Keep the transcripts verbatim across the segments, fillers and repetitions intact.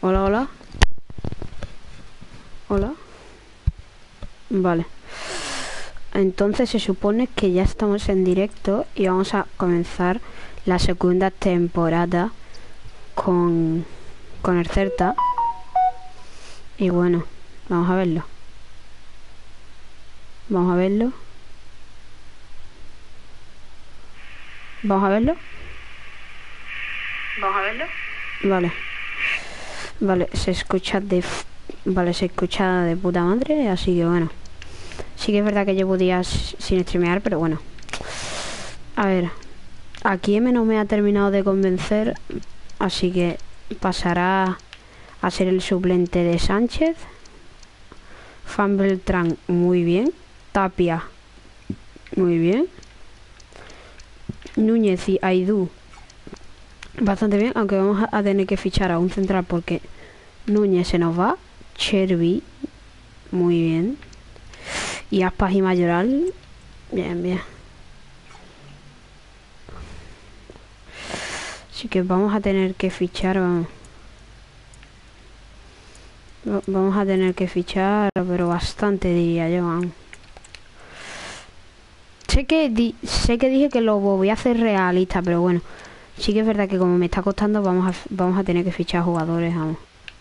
Hola, hola. Hola. Vale. Entonces se supone que ya estamos en directo y vamos a comenzar la segunda temporada con, con el Certa. Y bueno, vamos a verlo. Vamos a verlo. Vamos a verlo. Vamos a verlo. Vale. Vale, se escucha de... Vale, se escucha de puta madre, así que bueno. Sí que es verdad que llevo días sin streamear, pero bueno. A ver. Aquí M no me ha terminado de convencer, así que pasará a ser el suplente de Sánchez. Fan Beltrán, muy bien. Tapia, muy bien. Núñez y Aidú, bastante bien, aunque vamos a tener que fichar a un central porque Núñez se nos va. Chervi, muy bien. Y Aspas y Mayoral, bien, bien. Así que vamos a tener que fichar, vamos. Vamos a tener que fichar, pero bastante, diría yo. Vamos. Sé que di sé que dije que lo voy a hacer realista, pero bueno, sí que es verdad que como me está costando, vamos a vamos a tener que fichar jugadores, vamos.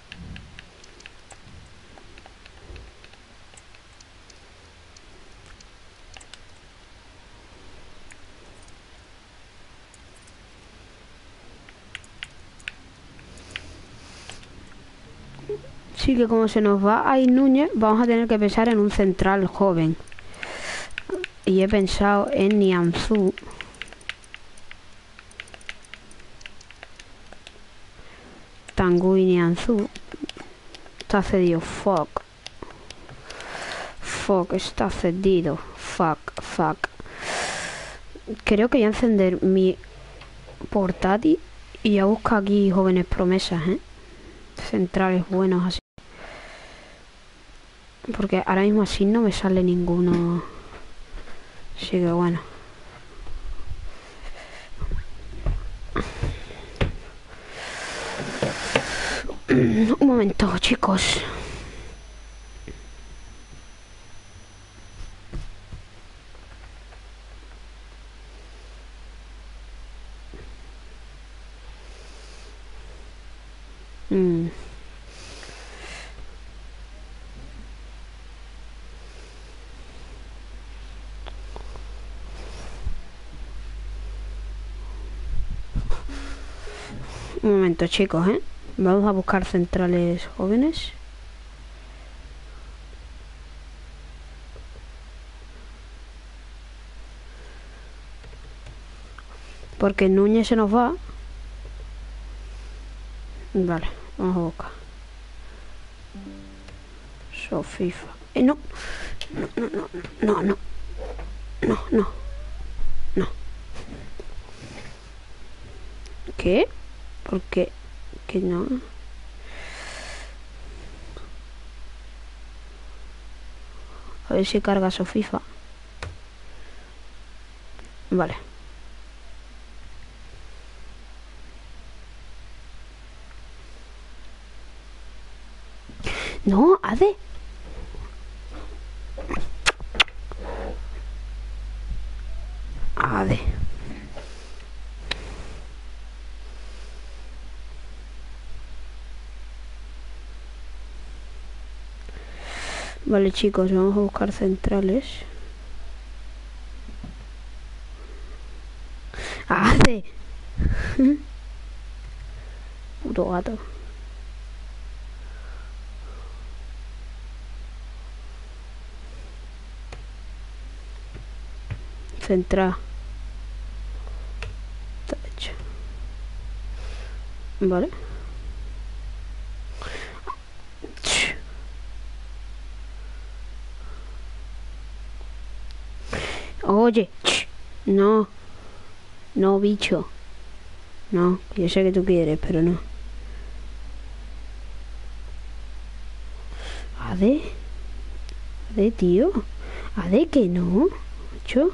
Sí que como se nos va a ir Núñez, vamos a tener que pensar en un central joven. Y he pensado en Nianzú. Tanguy Nianzú. Está cedido. Fuck. Fuck, está cedido. Fuck, fuck. Creo que voy a encender mi portátil y a buscar aquí jóvenes promesas, ¿eh? Centrales buenos así. Porque ahora mismo así no me sale ninguno. Así que bueno. Un momento, chicos. Mm. Un momento, chicos, ¿eh? Vamos a buscar centrales jóvenes. Porque Núñez se nos va. Vale, vamos a buscar. Sofifa. Eh, no. No, no, no, no. No, no. No. ¿Qué? ¿Por qué? ¿Qué no? A ver si carga Sofifa. Vale. No, Ade. Ade. Vale, chicos, vamos a buscar centrales. Ade. Puto gato. Central. Está hecho. Vale. Oye. No. No, bicho. No, yo sé que tú quieres, pero no. Ade. Ade, tío. Ade, que no. Macho.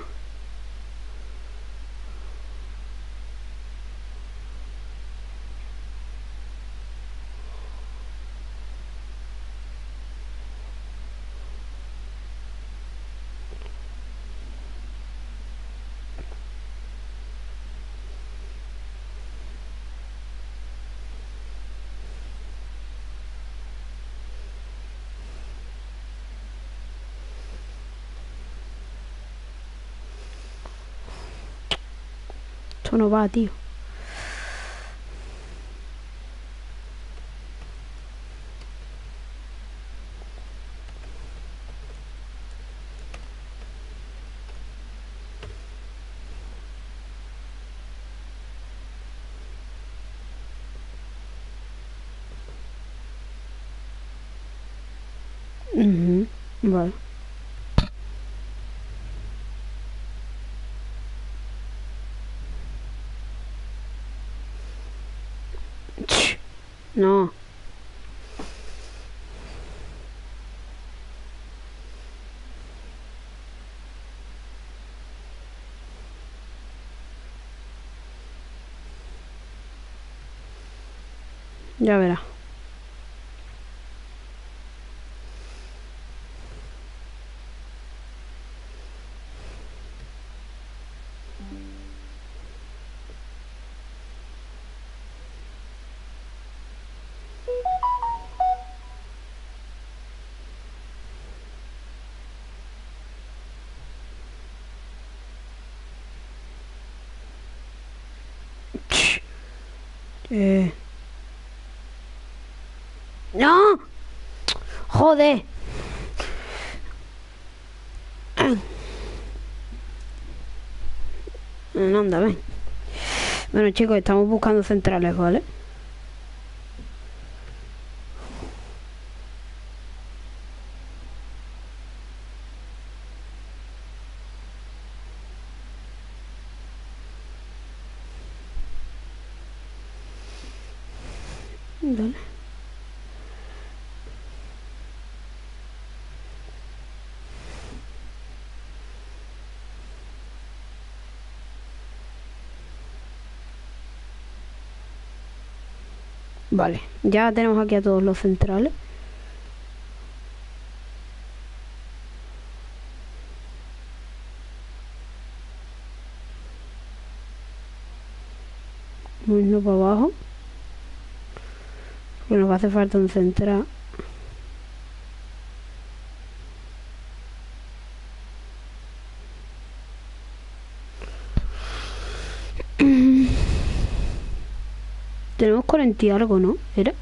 Esto no va, tío. Uh-huh. Vale. Ch, no. Ya verás. Ch, eh. ¡No! ¡Joder! No, anda, ven. Bueno, chicos, estamos buscando centrales, ¿vale? Vale. Vale, ya tenemos aquí a todos los centrales. Uno para abajo. Porque nos va a hacer falta un central. Tenemos cuarenta y algo, ¿no? ¿Era?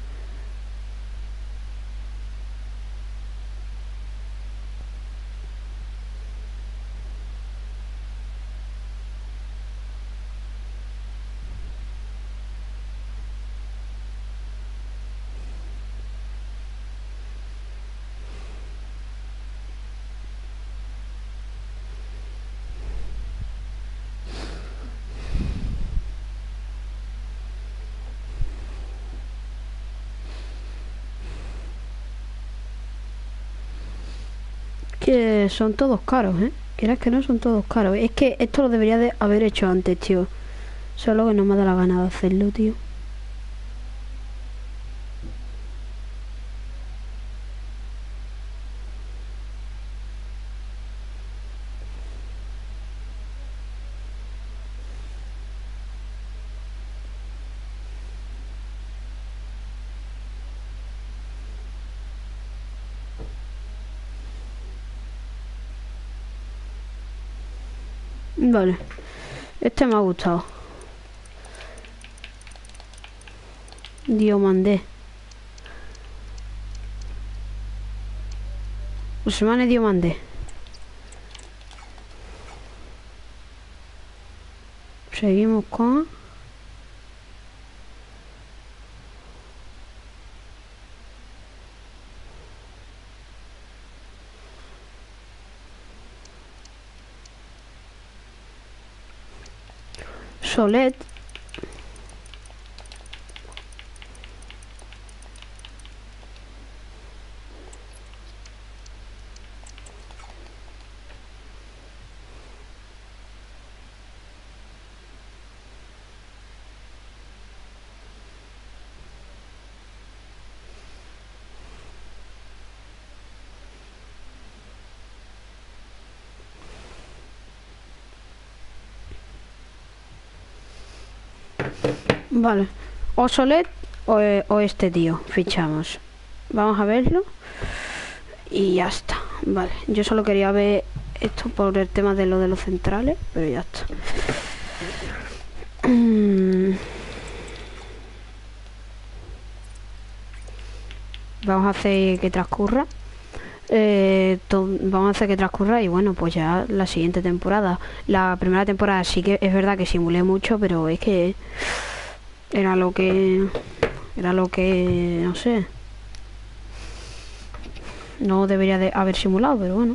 Que son todos caros, ¿eh? Quieras que no, son todos caros. Es que esto lo debería de haber hecho antes, tío. Solo que no me da la gana de hacerlo, tío. Vale. Este me ha gustado. Diomandé. Usmane Diomandé. Seguimos con... Solet. Vale. O Solet o, o este tío. Fichamos. Vamos a verlo. Y ya está. Vale. Yo solo quería ver esto por el tema de lo de los centrales. Pero ya está. Vamos a hacer que transcurra. Eh, vamos a hacer que transcurra y bueno, pues ya la siguiente temporada. La primera temporada sí que es verdad que simulé mucho, pero es que era lo que... Era lo que... no sé. No debería de haber simulado, pero bueno.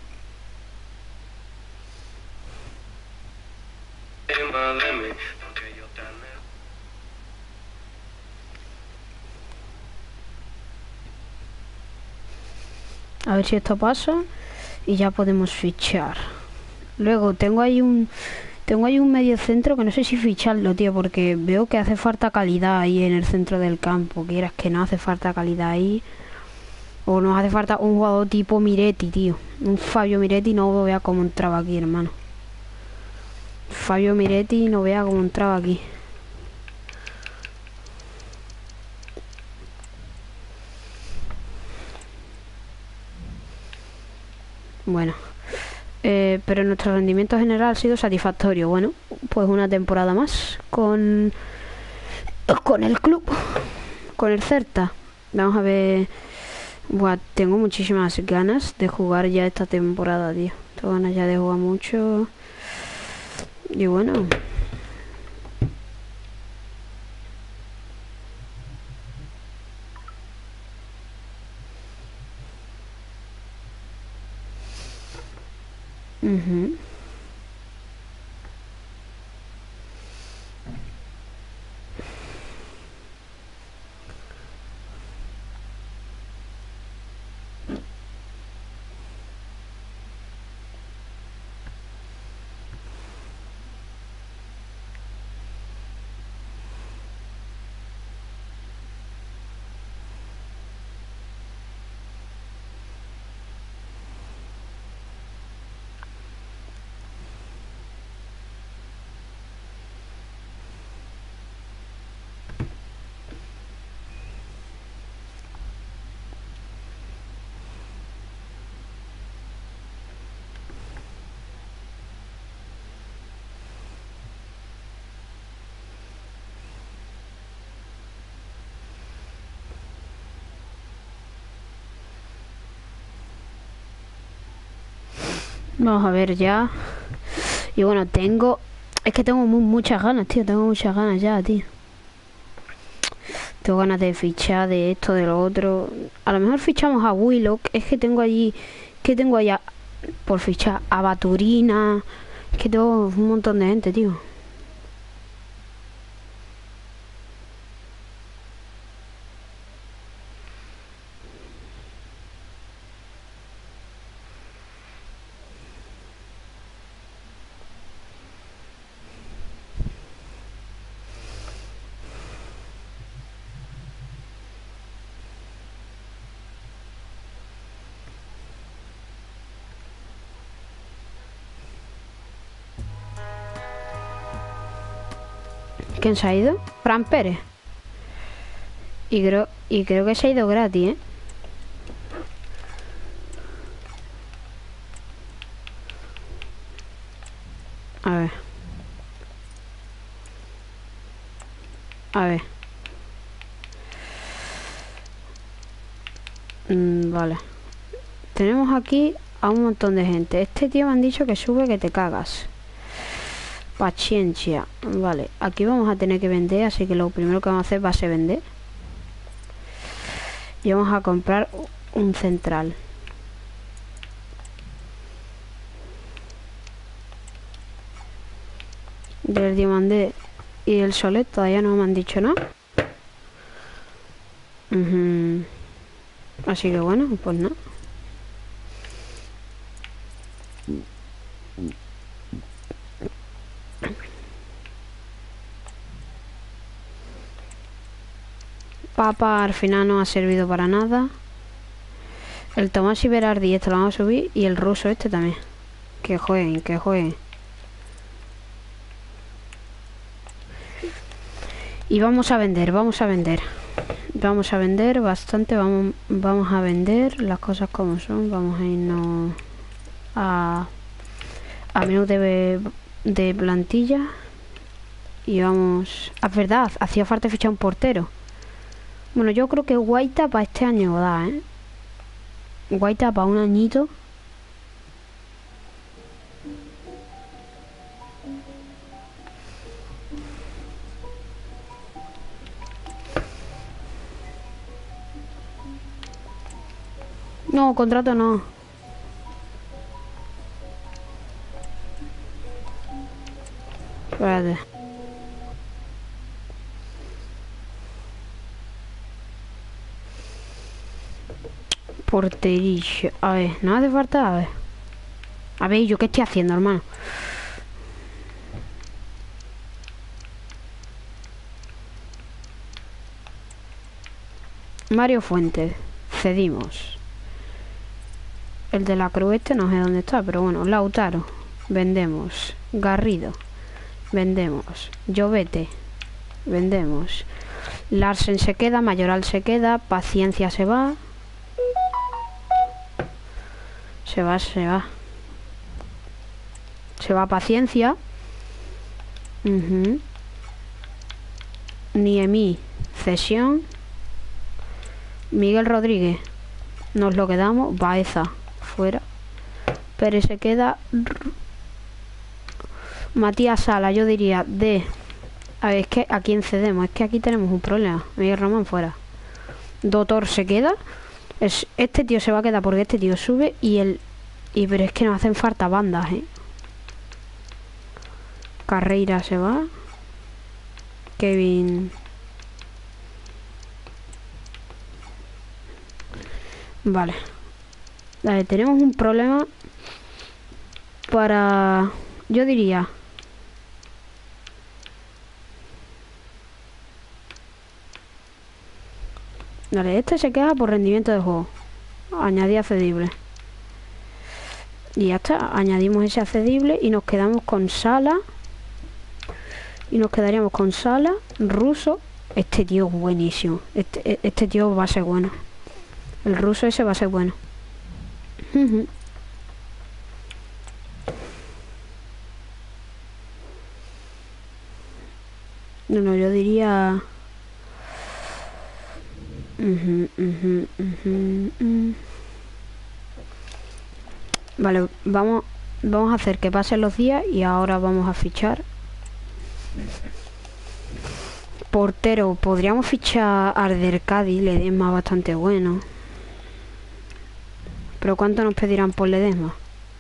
A ver si esto pasa y ya podemos fichar. Luego tengo ahí un tengo ahí un medio centro que no sé si ficharlo, tío, porque veo que hace falta calidad ahí en el centro del campo. Quieras que no hace falta calidad ahí. O nos hace falta un jugador tipo Miretti, tío. Un Fabio Miretti, no vea cómo entraba aquí, hermano. Fabio Miretti, no vea cómo entraba aquí. Bueno, eh, pero nuestro rendimiento general ha sido satisfactorio. Bueno, pues una temporada más con con el club, con el Celta. Vamos a ver. Buah, tengo muchísimas ganas de jugar ya esta temporada, tío. Tengo ganas ya de jugar mucho. Y bueno. Uh-huh. Vamos a ver ya. Y bueno, tengo... Es que tengo mu muchas ganas, tío. Tengo muchas ganas ya, tío. Tengo ganas de fichar de esto, de lo otro. A lo mejor fichamos a Willock. Es que tengo allí... Que tengo allá por fichar a Baturina. Es que tengo un montón de gente, tío. ¿Quién se ha ido? Fran Pérez. Y creo, y creo que se ha ido gratis, ¿eh? A ver. A ver. Mm, vale. Tenemos aquí a un montón de gente. Este tío me han dicho que sube que te cagas. Paciencia. Vale, aquí vamos a tener que vender, así que lo primero que vamos a hacer va a ser vender. Y vamos a comprar un central. Del Diamandé y el Solet todavía no me han dicho nada. Uh-huh. Así que bueno, pues no. Papa al final no ha servido para nada. El Tomás Iberardi este lo vamos a subir. Y el ruso este también. Que jueguen, que jueguen. Y vamos a vender, vamos a vender. Vamos a vender bastante. Vamos, vamos a vender las cosas como son. Vamos a irnos a, a menú de, de plantilla. Y vamos... Es verdad, hacía falta fichar un portero. Bueno, yo creo que Guaita para este año da, ¿eh? Guaita para un añito. No, contrato no. Espérate. Porterillo. A ver, no hace falta, a ver. A ver, ¿yo qué estoy haciendo, hermano? Mario Fuentes. Cedimos. El de la Cruz este no sé dónde está, pero bueno. Lautaro. Vendemos. Garrido. Vendemos. Jovete. Vendemos. Larsen se queda. Mayoral se queda. Paciencia se va. Se va, se va. Se va Paciencia. Uh-huh. Niemi. Cesión. Miguel Rodríguez. Nos lo quedamos. Baeza. Fuera. Pérez se queda. Matías Sala, yo diría de... A ver, es que a quién cedemos. Es que aquí tenemos un problema. Miguel Román fuera. Doctor se queda. Es, este tío se va a quedar porque este tío sube y el... Y pero es que nos hacen falta bandas, ¿eh? Carreira se va. Kevin... Vale. Vale, tenemos un problema para... Yo diría... Vale, este se queda por rendimiento de juego. Añadir accedible. Y ya está, añadimos ese accedible y nos quedamos con Sala. Y nos quedaríamos con Sala, Russo. Este tío es buenísimo. Este, este tío va a ser bueno. El ruso ese va a ser bueno. No, no, yo diría... Uh-huh, uh-huh, uh-huh, uh. Vale, vamos, vamos a hacer que pasen los días y ahora vamos a fichar. Portero, podríamos fichar a Ardercadi, Ledesma bastante bueno. Pero ¿cuánto nos pedirán por Ledesma?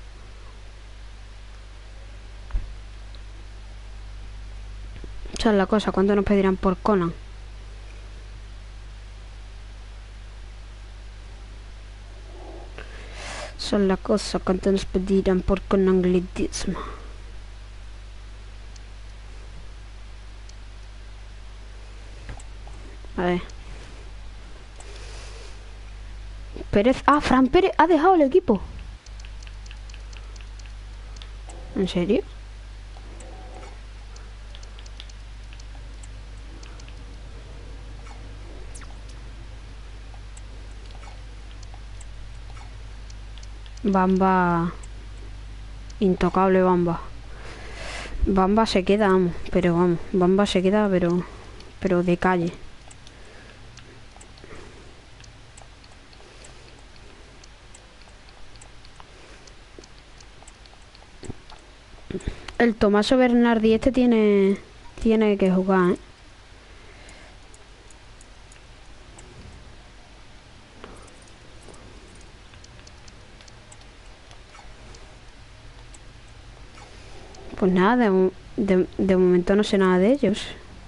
Esa es la cosa, ¿cuánto nos pedirán por Conan? Esa es la cosa, ¿cuánto nos pedirán por Conan Ledesma? A ver. Pérez. Ah, Fran Pérez ha dejado el equipo. ¿En serio? Bamba. Intocable Bamba. Bamba se queda, vamos. Pero vamos. Bamba se queda, pero. Pero de calle. El Tomaso Bernardi este tiene tiene que jugar, ¿eh? Pues nada, de, de, de momento no sé nada de ellos.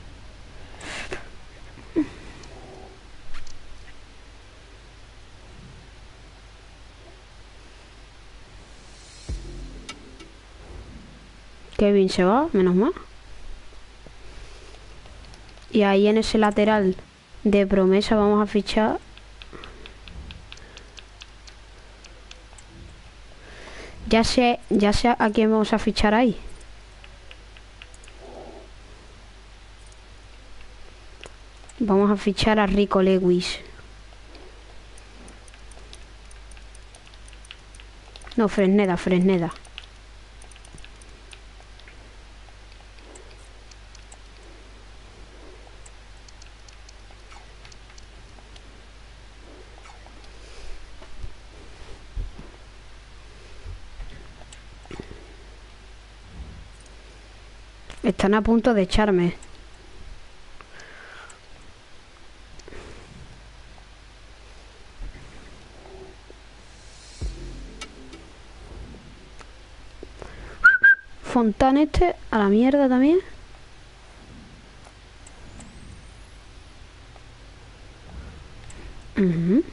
Kevin se va, menos mal. Y ahí en ese lateral de promesa vamos a fichar. Ya sé, ya sé a quién vamos a fichar ahí. Vamos a fichar a Rico Lewis. No, Fresneda, Fresneda. Están a punto de echarme. Fontán este a la mierda también. Uh-huh.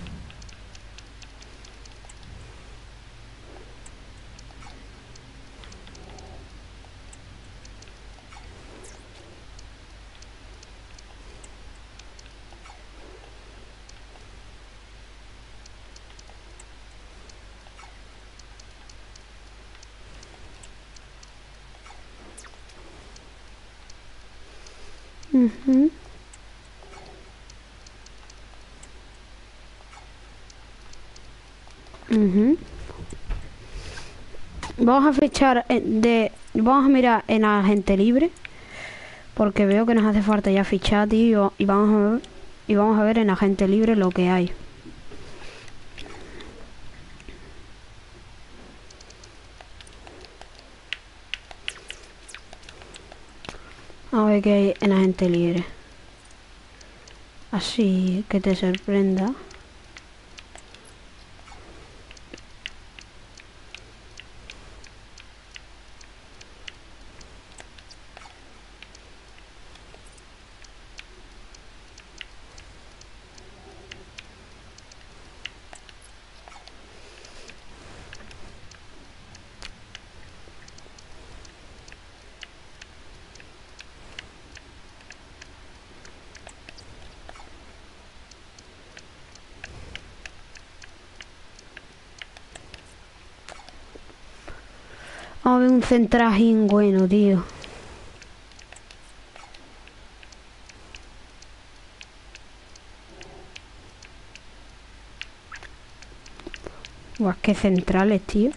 Uh-huh. Uh-huh. Vamos a fichar de... Vamos a mirar en agente libre. Porque veo que nos hace falta ya fichar, tío. Y vamos a ver, y vamos a ver en agente libre lo que hay. A ver qué hay en agente libre. Así que te sorprenda. Vamos a ver un centrajín bueno, tío. Buah, qué centrales, tío.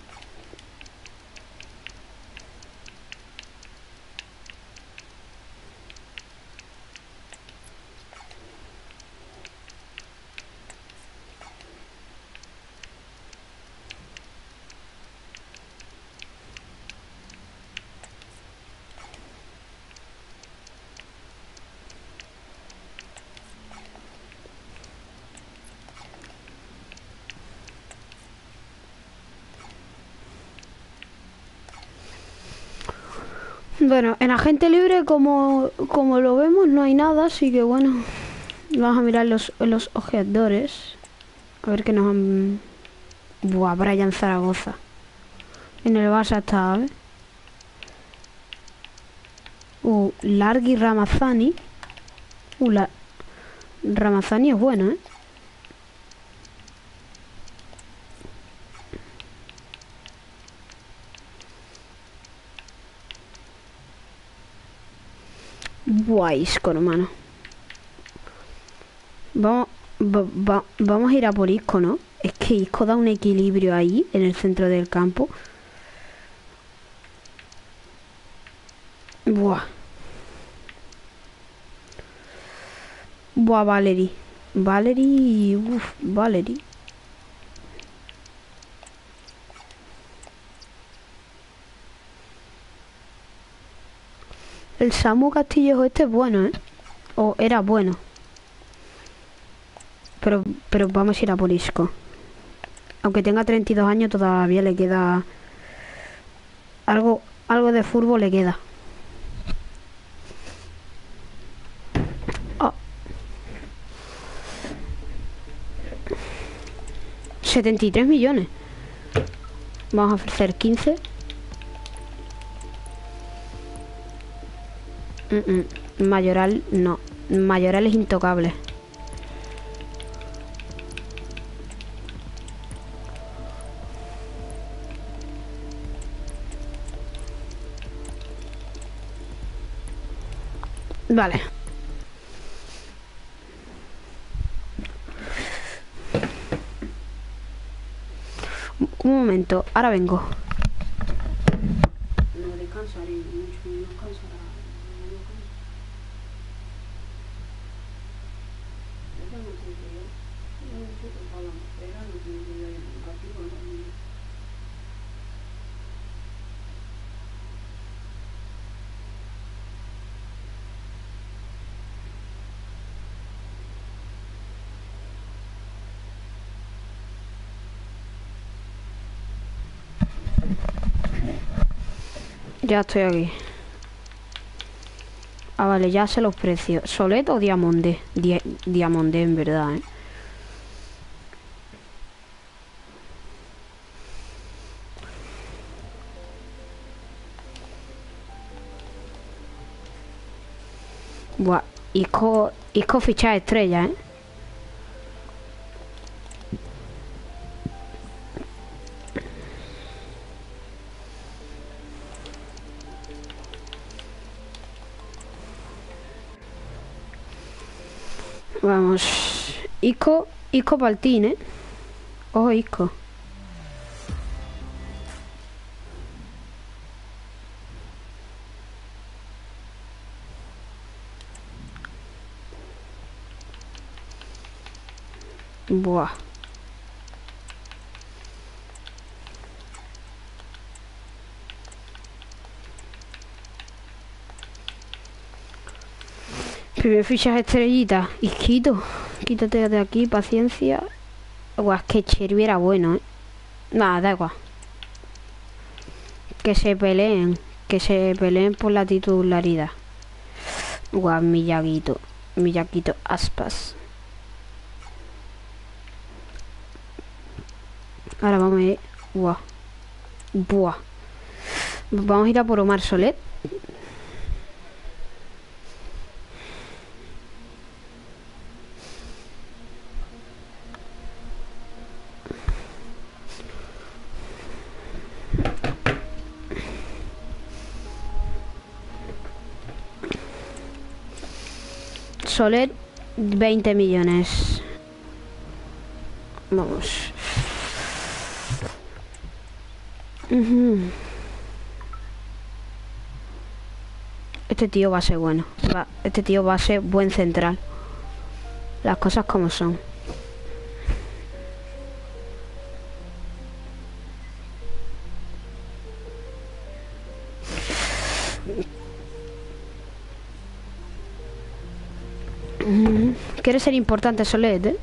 Bueno, en agente libre como, como lo vemos no hay nada, así que bueno. Vamos a mirar los, los ojeadores. A ver qué nos han... Buah, Brian Zaragoza. En el Barça está, ¿eh? Uh, Largui Ramazani. Uh, la... Ramazani es bueno, ¿eh? Buah, Isco, hermano. Vamos, va, va, vamos a ir a por Isco, ¿no? Es que Isco da un equilibrio ahí, en el centro del campo. Buah. Buah, Valery. Valery... Uff, Valery. El Samu Castillejo este es bueno, ¿eh? O era bueno. Pero, pero vamos a ir a por Isco. Aunque tenga treinta y dos años, todavía le queda... Algo, algo de fútbol le queda. Oh. setenta y tres millones. Vamos a ofrecer quince. Mm -mm. Mayoral, no. Mayoral es intocable. Vale. Un momento, ahora vengo. No descansaré mucho, no descansará. Ya estoy aquí. Ah, vale, ya sé los precios. ¿Solet o Diamondé? Di Diamondé, en verdad, ¿eh? Buah, Isco, Isco ficha estrella, ¿eh? Vamos. Isco, Isco Paltín, ¿eh? Ojo, Isco. Buah. Primer fichaje estrellita. Isquito. Quítate de aquí, paciencia. Buah, es que Chervi era bueno, ¿eh? Nada, da igual. Que se peleen. Que se peleen por la titularidad. Guau, Miyaguito. Miyaguito Aspas. Ahora vamos a ir. Buah. Buah. Vamos a ir a por Omar Solet. Soler, veinte millones. Vamos. Uh-huh. Este tío va a ser bueno. Va, este tío va a ser buen central. Las cosas como son. Uh-huh. Quiere ser importante Solet, ¿eh?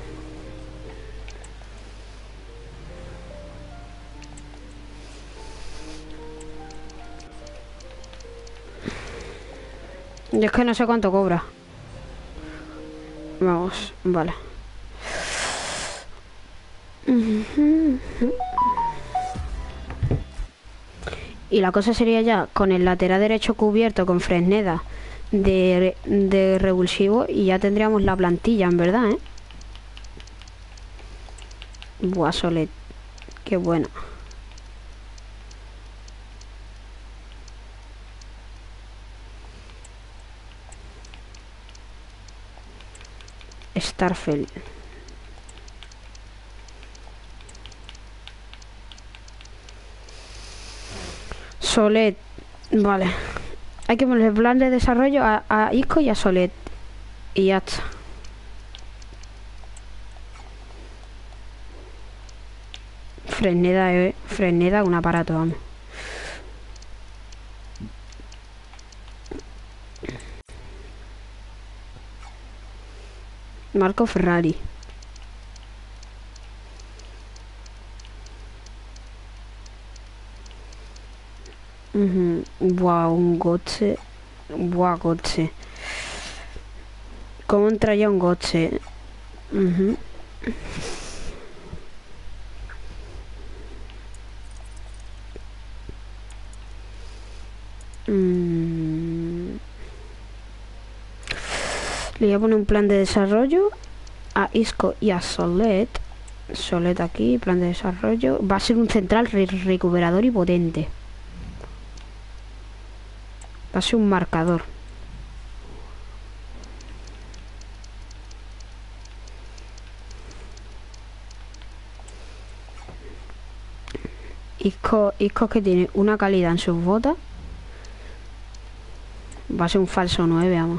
Y es que no sé cuánto cobra. Vamos, vale. Uh-huh. Y la cosa sería ya con el lateral derecho cubierto con Fresneda de, de revulsivo y ya tendríamos la plantilla, en verdad, ¿eh? Buah, Solet. Qué bueno. Starfelt. Solet. Vale. Hay que poner el plan de desarrollo a, a Isco y a Solet. Y ya está. Fresneda, eh. Fresneda, un aparato, vamos. Marco Ferrari. Uh-huh. Buah, un Gotze. Buah, Gotze. ¿Cómo entraría un Gotze? Uh-huh. mm. Le voy a poner un plan de desarrollo a Isco y a Solet. Solet aquí, plan de desarrollo. Va a ser un central re recuperador y potente. Va a ser un marcador. Isco, Isco que tiene una calidad en sus botas. Va a ser un falso nueve, vamos.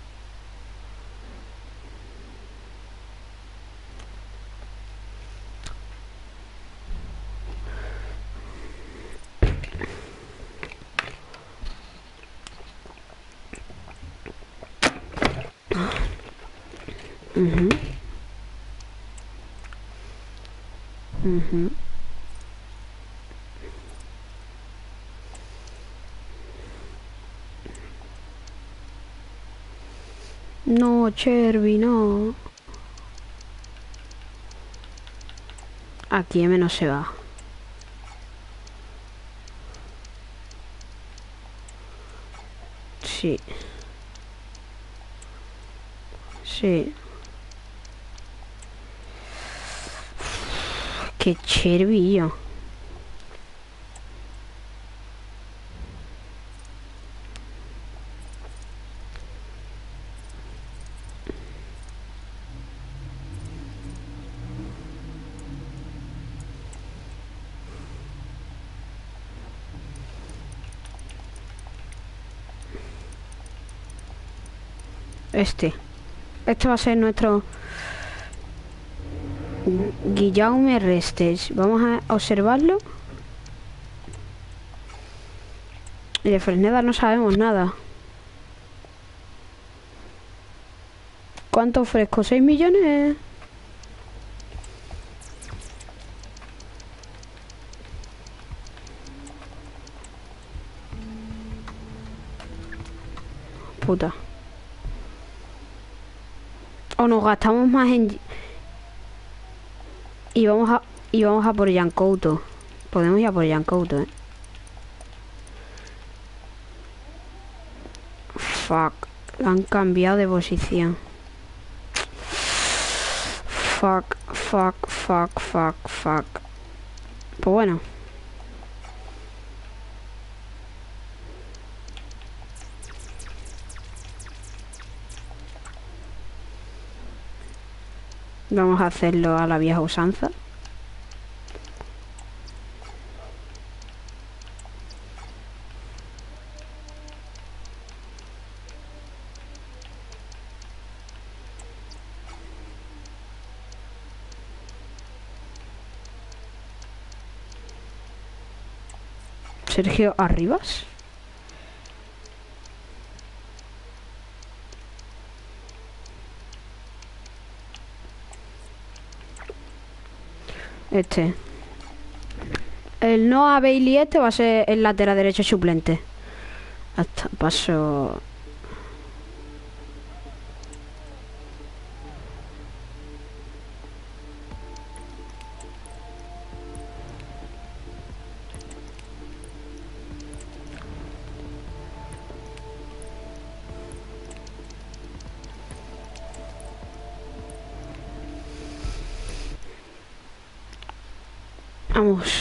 Uh-huh. Uh-huh. No, Cherby, no. Aquí M no se va. Sí. Sí. Qué Cherby, yo. Este. Este va a ser nuestro Guillaume Restes. Vamos a observarlo. Y de Fresneda no sabemos nada. ¿Cuánto ofrezco? ¿seis millones? Puta. O nos gastamos más en... Y vamos a... Y vamos a por Yancouto. Podemos ir a por Yancouto, eh. Fuck. La han cambiado de posición. Fuck, fuck, fuck, fuck, fuck. Pues bueno. Vamos a hacerlo a la vieja usanza. Sergio Arribas. Este. El Noah Bailey este va a ser el lateral derecho suplente. Hasta paso. Vamos.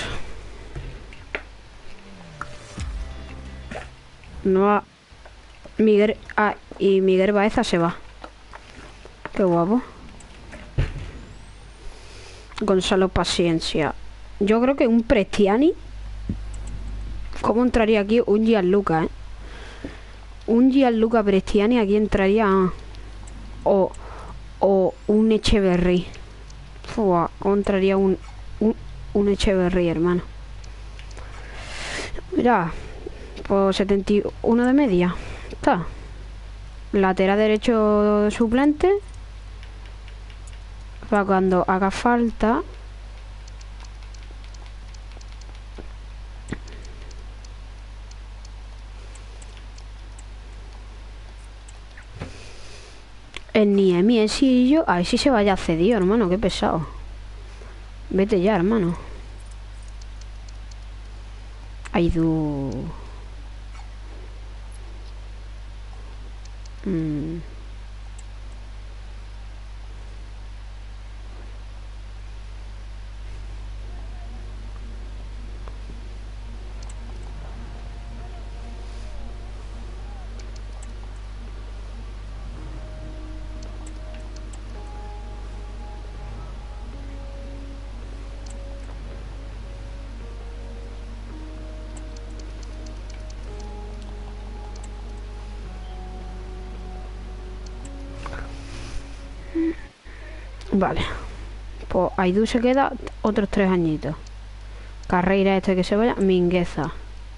No, Miguel... Ah, y Miguel Baeza se va. Qué guapo. Gonzalo Paciencia. Yo creo que un Prestiani. ¿Cómo entraría aquí? Un Gianluca, eh? Un Gianluca Prestiani aquí entraría. O... O un Echeverry. Fua, ¿cómo entraría un... Un, un Echeverry, hermano? Mira... Por setenta y uno de media. Está. Lateral derecho suplente. Para cuando haga falta. El Niemi, el Sillo. A ver si se vaya cedido, hermano. Qué pesado. Vete ya, hermano. Aidu. Mm. Vale. Pues Aidu se queda otros tres añitos. Carreira este que se vaya. Mingueza.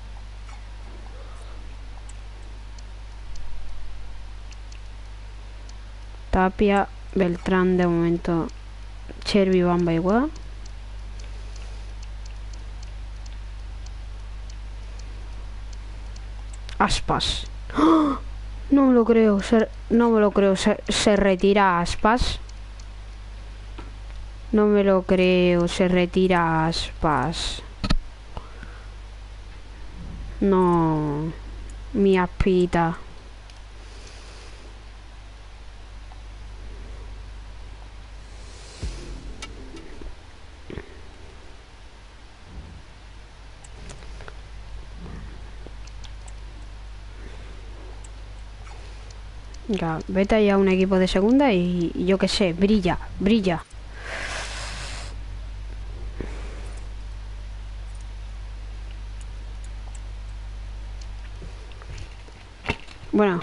Tapia. Beltrán de momento. Cherby, Bamba igual. Aspas. ¡Oh! No me lo creo, se, no me lo creo. Se, se retira Aspas. No me lo creo, se retira Aspas. No, mi Aspita. Ya, vete ahí a un equipo de segunda y, y yo qué sé, brilla, brilla. Bueno,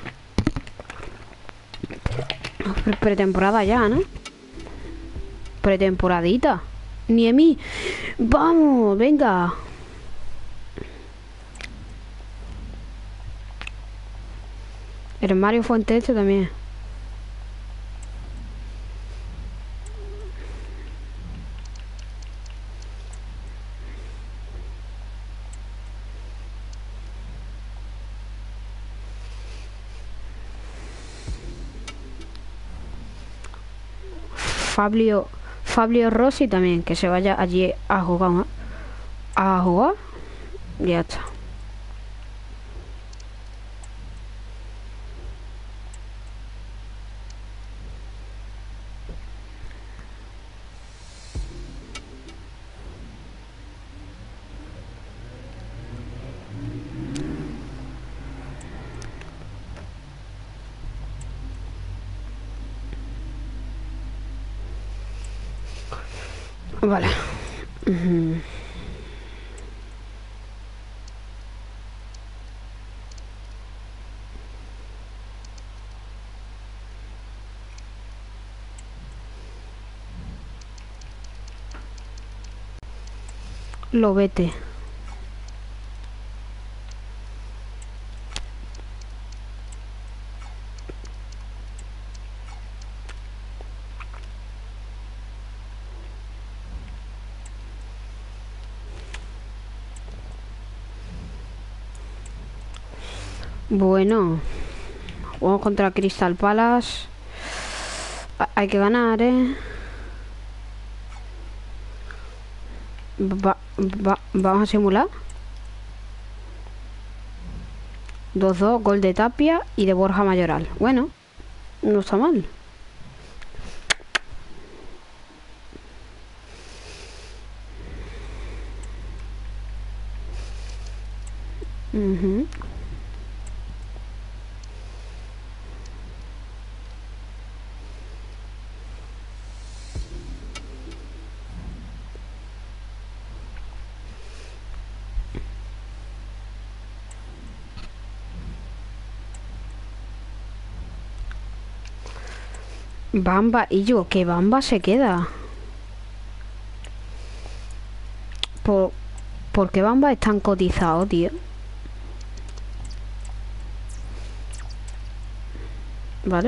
pre- pretemporada ya, ¿no? Pretemporadita. Ni a mí. Vamos, venga. El Mario Fuente este también. Fabio, Fabio Rossi también, que se vaya allí a jugar, ¿no? A jugar. Ya está. Vale. Uh-huh. Lo vete. Bueno, vamos contra Crystal Palace. Hay que ganar, ¿eh? Va, va, vamos a simular. dos dos, gol de Tapia y de Borja Mayoral. Bueno, no está mal. Uh-huh. Bamba, y yo, que Bamba se queda. ¿Por, ¿por qué Bamba es tan cotizado, tío? Vale.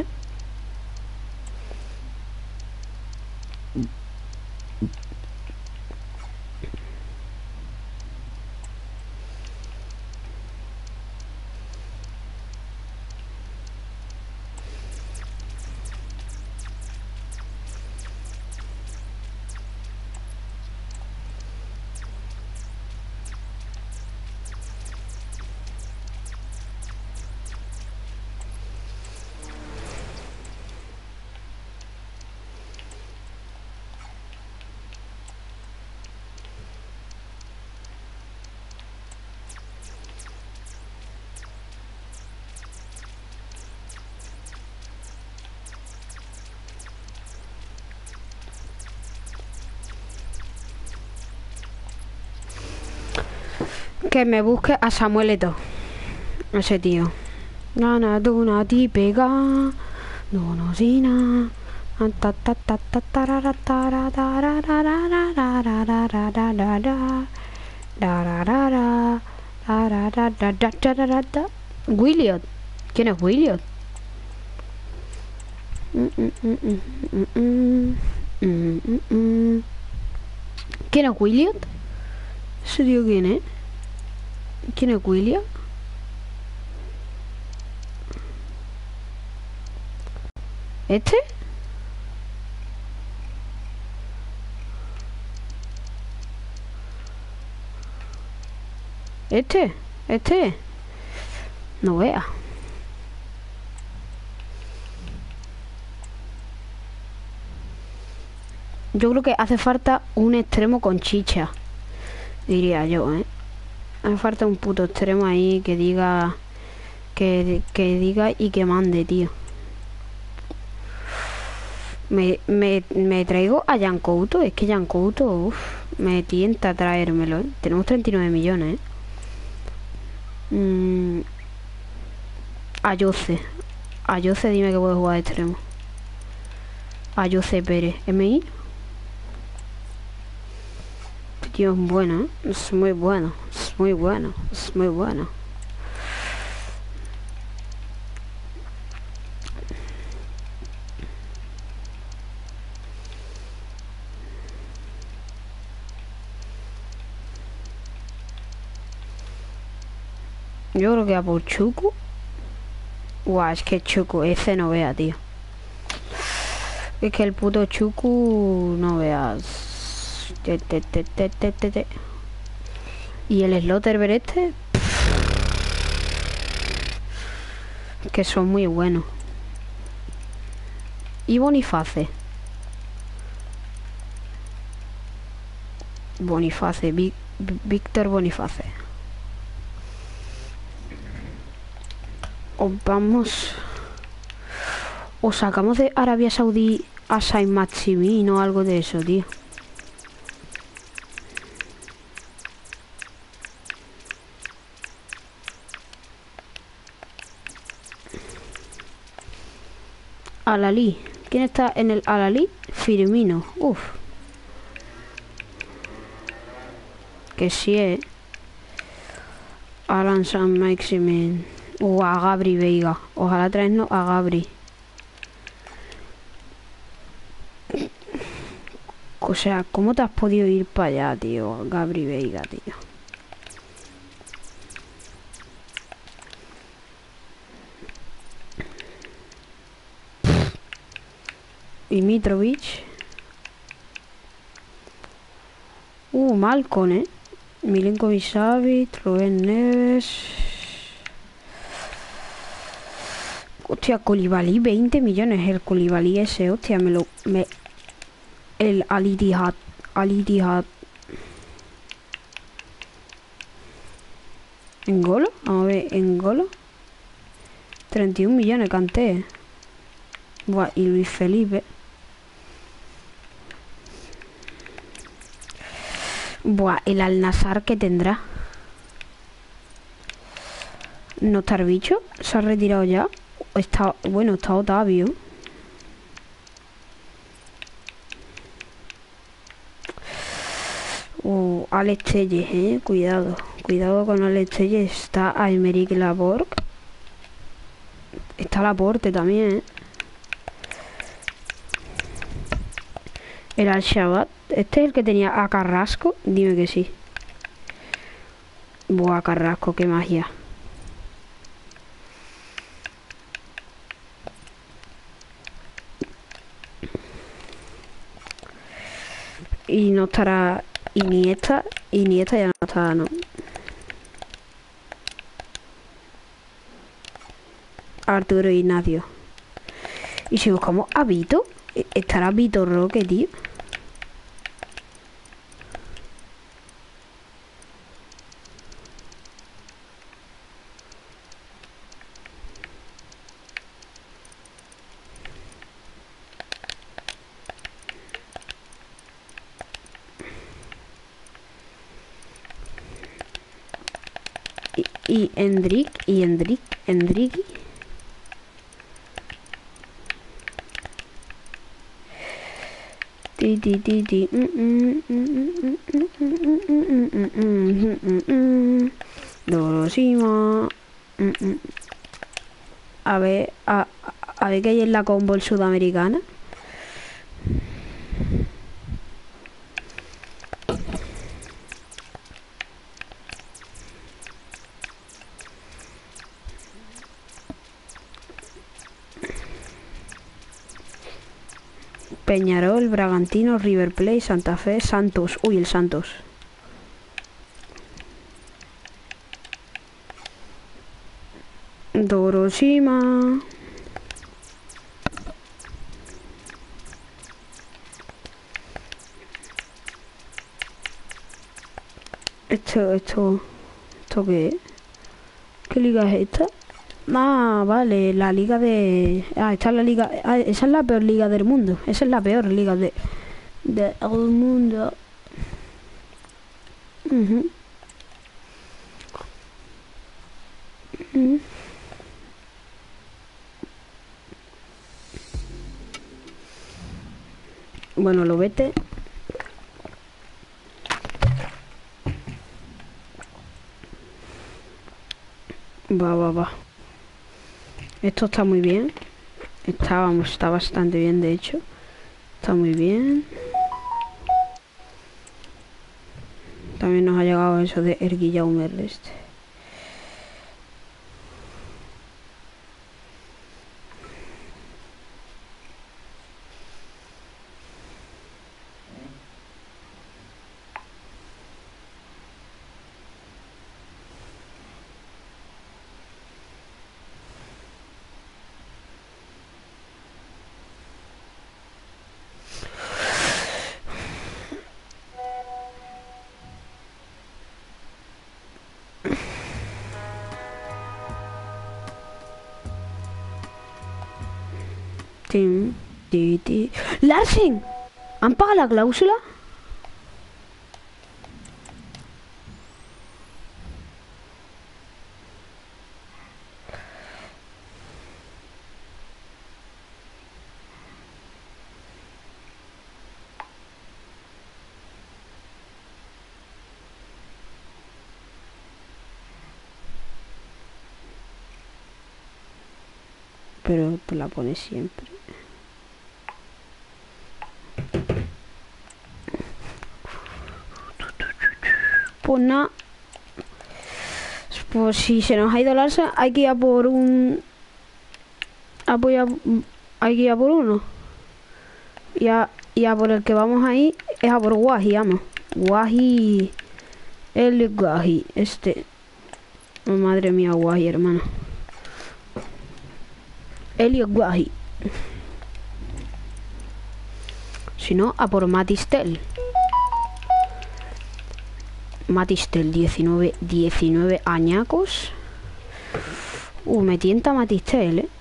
Que me busque a Samuelito. Ese tío. Nana, duna, ti pega. No, no, sina. Williot. ¿Quién es Williot? ¿Quién es Williot? ¿Ese tío quién es? ¿Quién es William? ¿Este? ¿Este? ¿Este? No vea. Yo creo que hace falta un extremo con chicha, diría yo, ¿eh? Hace falta un puto extremo ahí que diga... Que, que diga y que mande, tío. Me, me, me traigo a Yancouto. Es que Yancouto, uff, me tienta traérmelo, ¿eh? Tenemos treinta y nueve millones, ¿eh? Mm, Ayose. Ayose, dime que puedo jugar de extremo. Ayose Pérez. ¿M I? Tío, es bueno, ¿eh? Es muy bueno. Es muy bueno. Es muy bueno. Yo creo que a por Chuku. Guau, es que Chuku, ese no vea, tío. Es que el puto Chuku no veas. Te, te, te, te, te, te, te. Y el Slotterber este. Que son muy buenos. Y Boniface. Boniface, Vic, Víctor Boniface. O vamos. O sacamos de Arabia Saudí a Saint Maximin o algo de eso, tío. Al-Ali. ¿Quién está en el Al-Ali? Firmino. Uf. Que sí, eh. Alan San Maximin. O a Gabri Veiga. Ojalá traernos a Gabri. O sea, ¿cómo te has podido ir para allá, tío? Gabri Veiga, tío. Y Mitrovic. Uh, Malcon, eh. Milinkovic Savic, Rubén Neves. Hostia, Koulibaly, veinte millones. El Koulibaly ese, hostia, me lo... Me, el Al-Ittihad. Al-Ittihad. ¿Engolo? Vamos a ver, ¿Engolo? treinta y un millones, Kanté. Buah, y Luis Felipe. Buah, el Al-Nassr que tendrá. ¿No está el bicho? ¿Se ha retirado ya? Está, bueno, está Otavio. Uh, Alex Telles, eh. Cuidado. Cuidado con Alex Telles. Está Aymeric Laporte. Está Laporte también, eh. El Al-Shabaab. ¿Este es el que tenía a Carrasco? Dime que sí. Buah, Carrasco, qué magia. Y no estará Iniesta. Iniesta ya no está, ¿no? Arturo Ignacio. Y si buscamos a Vito, estará Vito Roque, tío. Y Hendrik, y Hendrik, Hendrik. Ti ti ti ti. Dorosima. A ver, a, a ver qué hay en la Conbol sudamericana. Peñarol, Bragantino, River Plate, Santa Fe, Santos. Uy, el Santos. Doroshima. Esto, esto, ¿esto qué es? ¿Qué liga es esta? Ah, vale, la liga de... Ah, esta es la liga... Ah, esa es la peor liga del mundo. Esa es la peor liga de... del mundo. Uh-huh. Uh-huh. Bueno, lo vete. Va, va, va. Esto está muy bien. Está, vamos, está bastante bien, de hecho. Está muy bien. También nos ha llegado eso de Erguillaume este. Tim, ti, ti. ¡Larsen! ¿Han pagado la cláusula? Pero pues la pone siempre. Pues nada. Pues si se nos ha ido Larsa, hay que ir a por un... A por, hay que ir a por uno. Y a, y a por el que vamos ahí es a por Guaji, vamos. Guaji... El Guaji, este... Oh, madre mía, Guaji, hermano. Elliot Guaji. Si no, a por Matistel. Matistel, diecinueve, diecinueve añacos. Uh, me tienta Matistel, eh.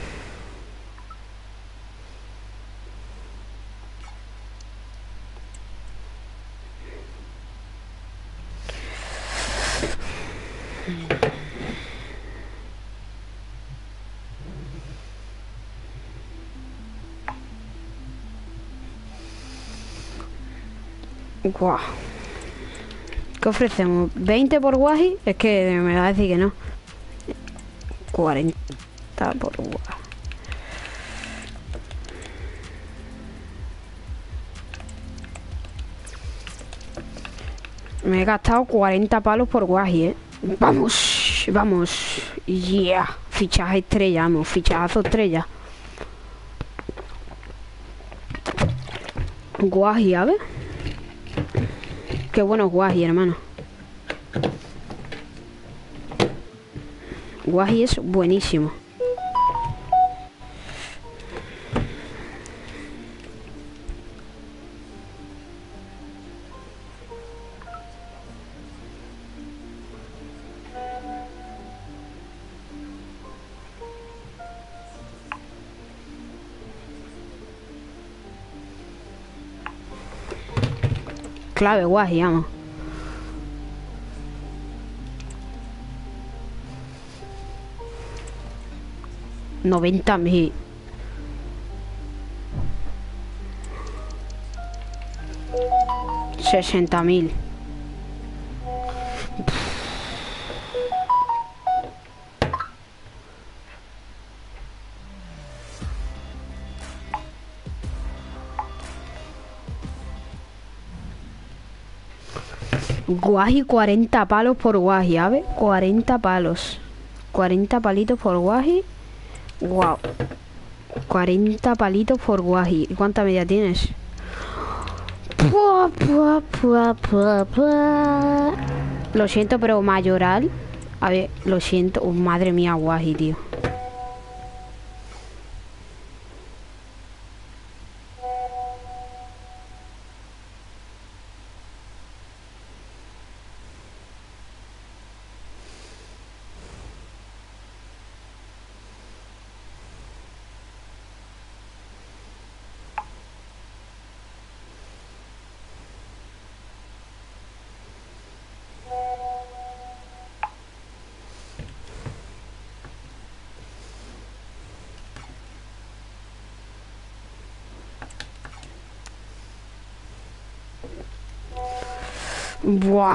Guau. ¿Qué ofrecemos? ¿veinte por Guaji? Es que me va a decir que no. cuarenta por Guaji. Me he gastado cuarenta palos por Guaji, eh. Vamos, vamos. Yeah. Fichaje estrella, vamos. Fichajazo estrella. Guaji, a ver. Qué bueno Guaji, hermano. Guaji es buenísimo. Clave Guaji, vamos. noventa mil. sesenta mil. Guaji, cuarenta palos por Guaji, ¿sabes? cuarenta palos. cuarenta palitos por Guaji. Wow. cuarenta palitos por Guaji. ¿Cuánta media tienes? Pua, pua, pua, pua, pua. Lo siento, pero mayoral. A ver, lo siento. Oh, madre mía, Guaji, tío. Buah.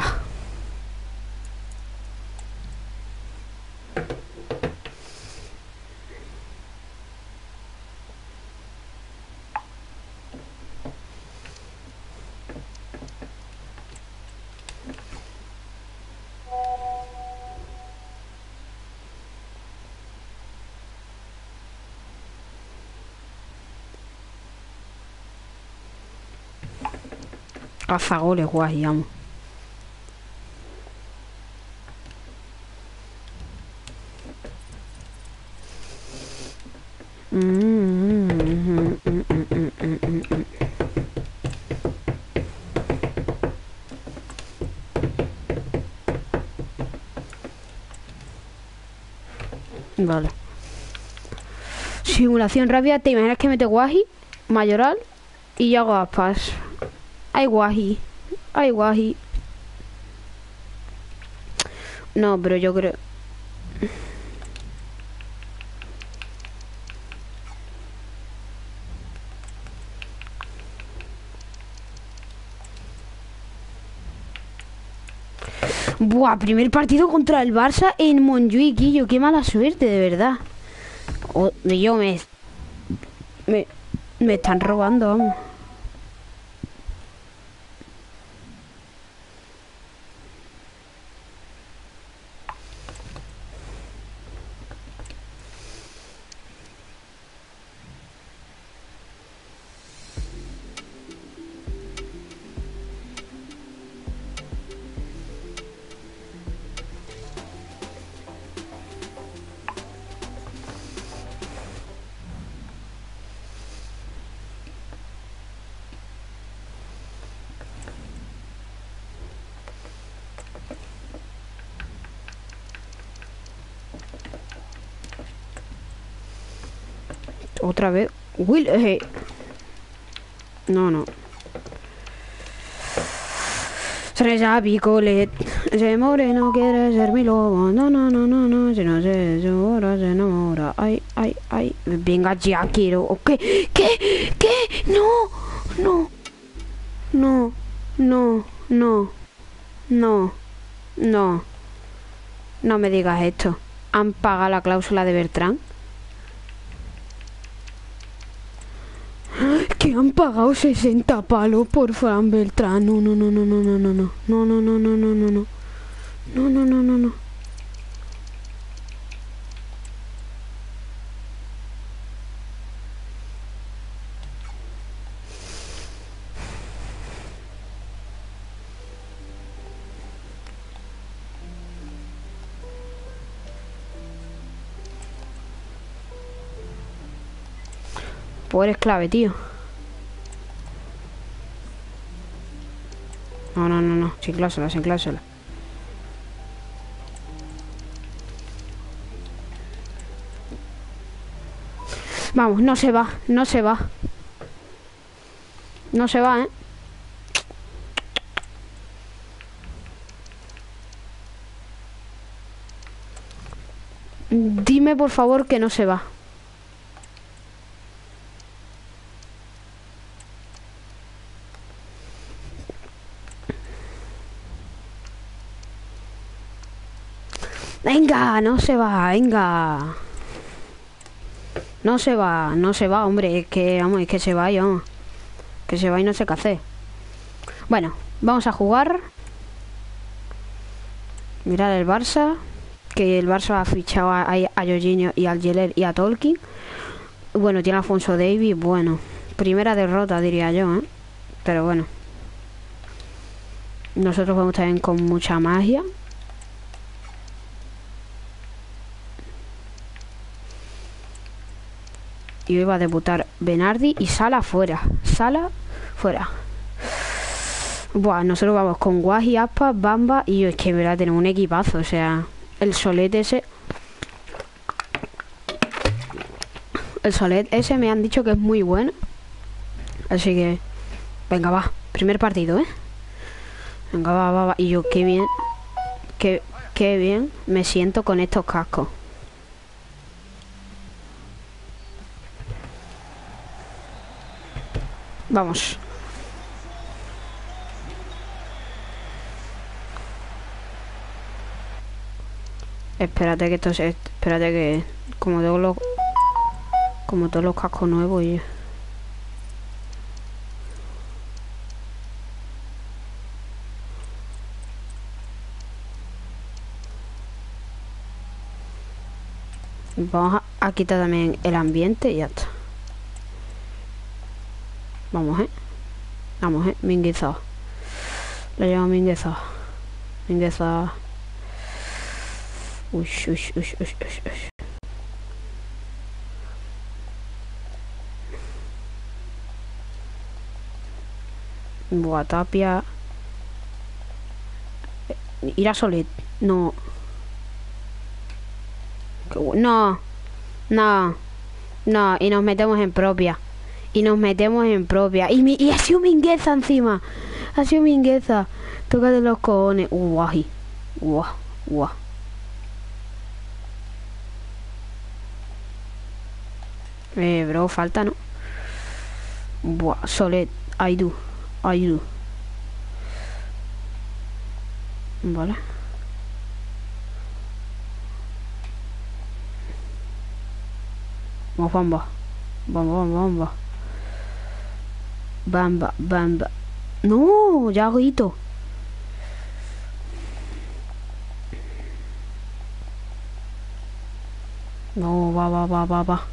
Cazagoles, guay, amo. Mm, mm, mm, mm, mm, mm, mm, mm. Vale. Simulación rápida. ¿Te imaginas que mete Guaji, mayoral y yo hago aspas? Ay, Guaji. Ay, Guaji. No, pero yo creo... Buah, primer partido contra el Barça en Montjuic, Guillo. Qué mala suerte, de verdad. O, yo me, me... Me están robando, vamos. Otra vez. Will, eh. No, no. Estrella Picolet. Ese moreno quiere ser mi lobo. No, no, no, no, no. Si no se llora, se enamora. Ay, ay, ay. Venga, ya quiero. ¿Qué? ¿Qué? ¿Qué? No. No. No. No. No. No. No. No me digas esto. ¿Han pagado la cláusula de Bertrand? Que han pagado sesenta palos por Fran Beltrán. No, no, no, no, no, no, no, no. No, no, no, no, no, no, no. No, no, no, no, no. Pues eres clave, tío. No, no, no, no. Sin cláusula, sin cláusula. Vamos, no se va, no se va. No se va, ¿eh? Dime, por favor, que no se va. Venga, no se va, venga. No se va, no se va, hombre. Es que, vamos, es que se va, yo. Que se va y no sé qué hacer. Bueno, vamos a jugar. Mirad el Barça. Que el Barça ha fichado a, a, a Jorginho y al Geller y a Tolkien. Bueno, tiene Alfonso Davis. Bueno, primera derrota diría yo, ¿eh? Pero bueno, nosotros vamos también con mucha magia. Y hoy va a debutar Bernardi y Sala fuera. Sala fuera. Buah, nosotros vamos con Guaji, Aspas, Bamba. Y yo, es que en verdad tenemos un equipazo. O sea, el Solet ese. El Solet ese me han dicho que es muy bueno. Así que venga, va, primer partido, ¿eh? Venga, va, va, va. Y yo, qué bien. Qué, qué bien me siento con estos cascos. Vamos. Espérate que esto se... Espérate que... Como todos los... Como todos los cascos nuevos y... Vamos a, a quitar también el ambiente y ya está. Vamos, eh. Vamos, eh. Mingueza. Le llamo Mingueza. Mingueza. Uy, uy, uy, uy, uy, uy. Buah, Tapia. Ir a Solet. No. No. No. No. Y nos metemos en propia. Y nos metemos en propia. Y, mi, y ha sido Mingueza encima. Ha sido Mingueza. Tócate los cojones. Guaji. Guau. Guau. Eh, bro, falta, ¿no? Buah, Solet. Aidu. Aidu. Vale. Vamos, Bamba. Vamos, vamos, Bamba. Bamba, Bamba. No, ya grito. No, va, va, va, va, va.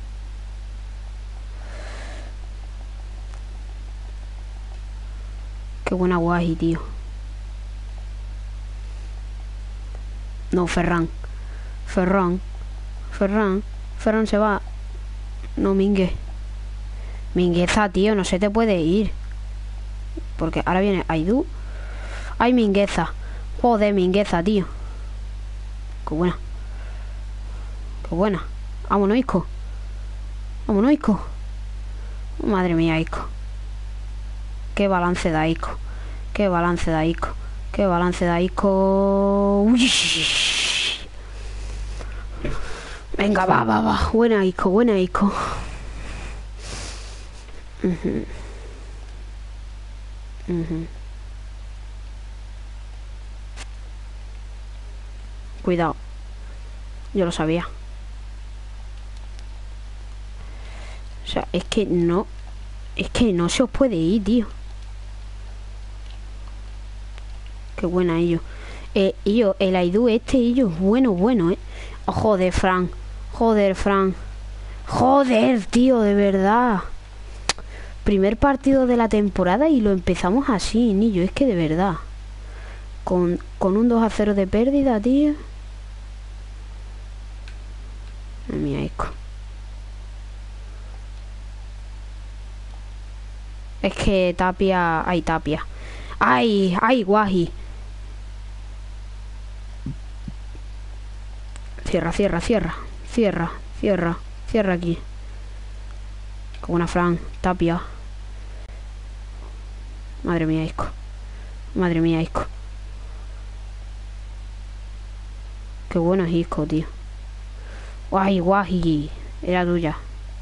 Qué buena Guaji, tío. No, Ferran. Ferran. Ferran. Ferran se va. No, Mingue. Mingueza, tío, no se te puede ir. Porque ahora viene Aidu. Ay, Mingueza. Joder, Mingueza, tío. Qué buena. Qué buena. Vámonos, Isco. Vámonos, Isco. Madre mía, Isco. Qué balance da Isco. Qué balance da Isco. Qué balance da Isco. Uy. Venga, va, va, va. Buena Isco, buena Isco. Uh-huh. Uh-huh. Cuidado. Yo lo sabía. O sea, es que no... Es que no se os puede ir, tío. Qué buena ellos. Eh, ellos, el Aidu este, ellos, bueno, bueno, eh. Oh, joder, Fran. Joder, Fran. Joder, tío, de verdad. Primer partido de la temporada y lo empezamos así, Nillo. Es que de verdad. Con, con un dos a cero de pérdida, tío. Ay, mía, Isco. Es que Tapia... Ay, Tapia. Ay, ay, Guaji. Cierra, cierra, cierra. Cierra, cierra. Cierra aquí. Con una Fran. Tapia. Madre mía, Isco. Madre mía, Isco. Qué bueno es Isco, tío. Guay, Guaji. Era tuya.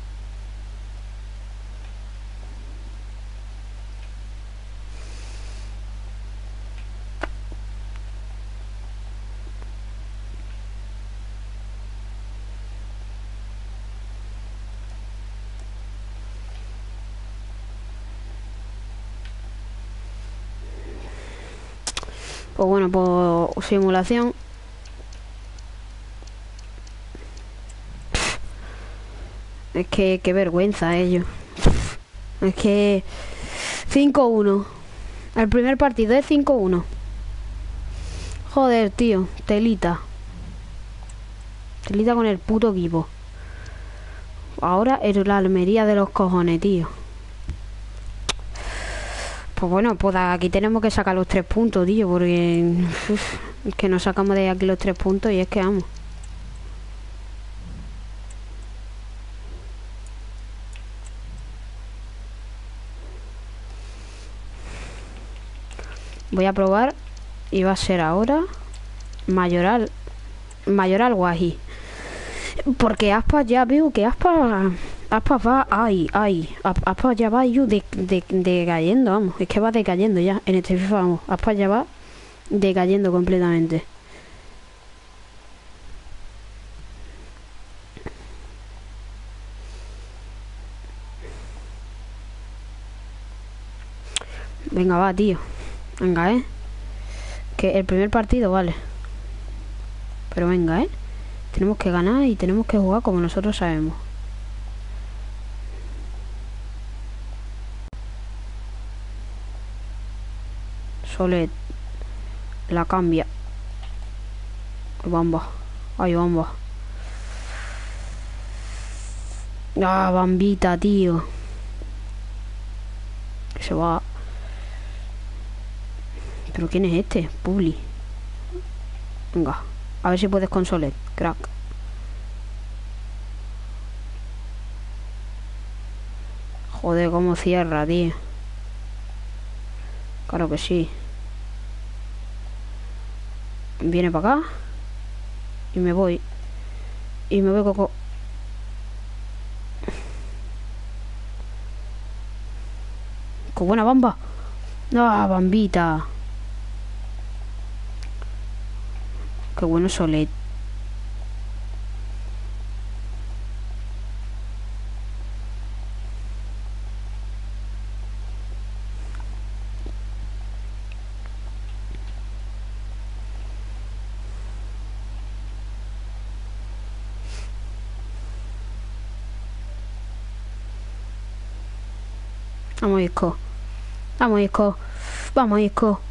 Pues bueno, por simulación. Es que qué vergüenza ellos. Es que cinco uno. El primer partido es cinco uno. Joder, tío. Telita. Telita con el puto equipo. Ahora es la Almería de los cojones, tío. Pues bueno, pues aquí tenemos que sacar los tres puntos, tío. Porque uf, es que nos sacamos de aquí los tres puntos y es que vamos. Voy a probar y va a ser ahora Mayoral Mayoral Guají. Porque Aspas ya veo que Aspas Aspas va, ay, ay Aspas ya va yo de, de, decayendo, vamos. Es que va decayendo ya en este FIFA, vamos. Aspas ya va decayendo completamente. Venga, va, tío. Venga, eh. Que el primer partido, vale. Pero venga, eh. Tenemos que ganar y tenemos que jugar como nosotros sabemos. Solet. La cambia. Bamba. Ay, Bamba. Ah, Bambita, tío. Que se va. ¿Pero quién es este? Publi. Venga. A ver si puedes con Solet, crack. Joder, cómo cierra, tío. Claro que sí. Viene para acá. Y me voy. Y me voy coco. Con buena Bamba. Ah, Bambita. Qué bueno Solet. Vamos, Isco. Vamos, Isco. Vamos, Isco.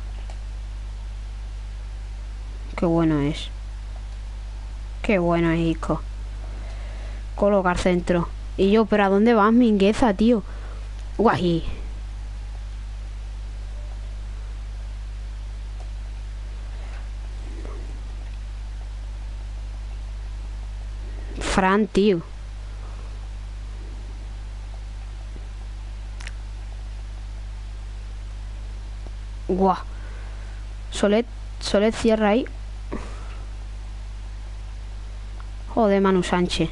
Qué bueno es. Qué bueno es Isco. Colocar centro. Y yo, ¿pero a dónde vas, Mingueza, tío? Guay. Fran, tío. Guau. Solet, Solet cierra ahí. Joder, Manu Sánchez.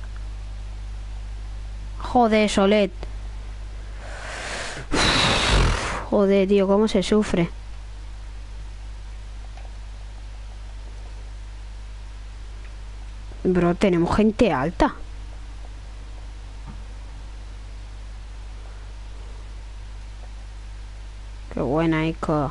Joder, Solet. Joder, tío, cómo se sufre. Bro, tenemos gente alta. Qué buena, Ico.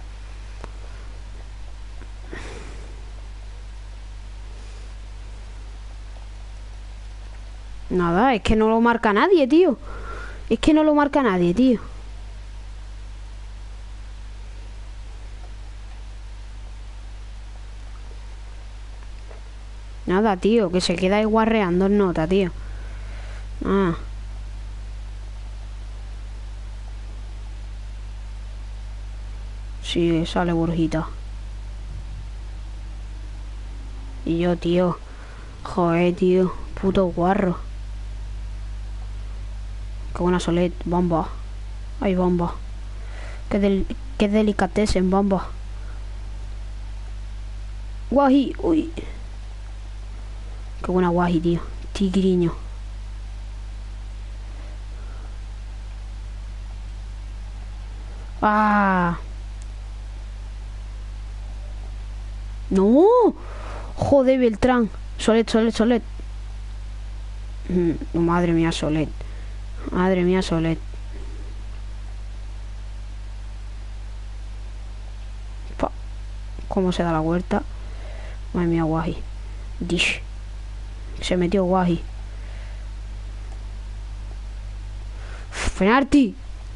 Nada, es que no lo marca nadie, tío. Es que no lo marca nadie, tío. Nada, tío, que se queda ahí guarreando en nota, tío. Ah. Sí, sale Borjita. Y yo, tío. Joder, tío. Puto guarro. Qué buena Solet. Bomba. Ay, bomba. Qué, del qué delicatesen, bomba. Guaji. Uy. Qué buena Guaji, tío. Tigriño. Ah. No. Joder, Beltrán. Solet, Solet, Solet. Mm, madre mía, Solet. Madre mía, Solet. Pa. ¿Cómo se da la vuelta? Madre mía, Guaji. Dish. Se metió Guaji. Penalti.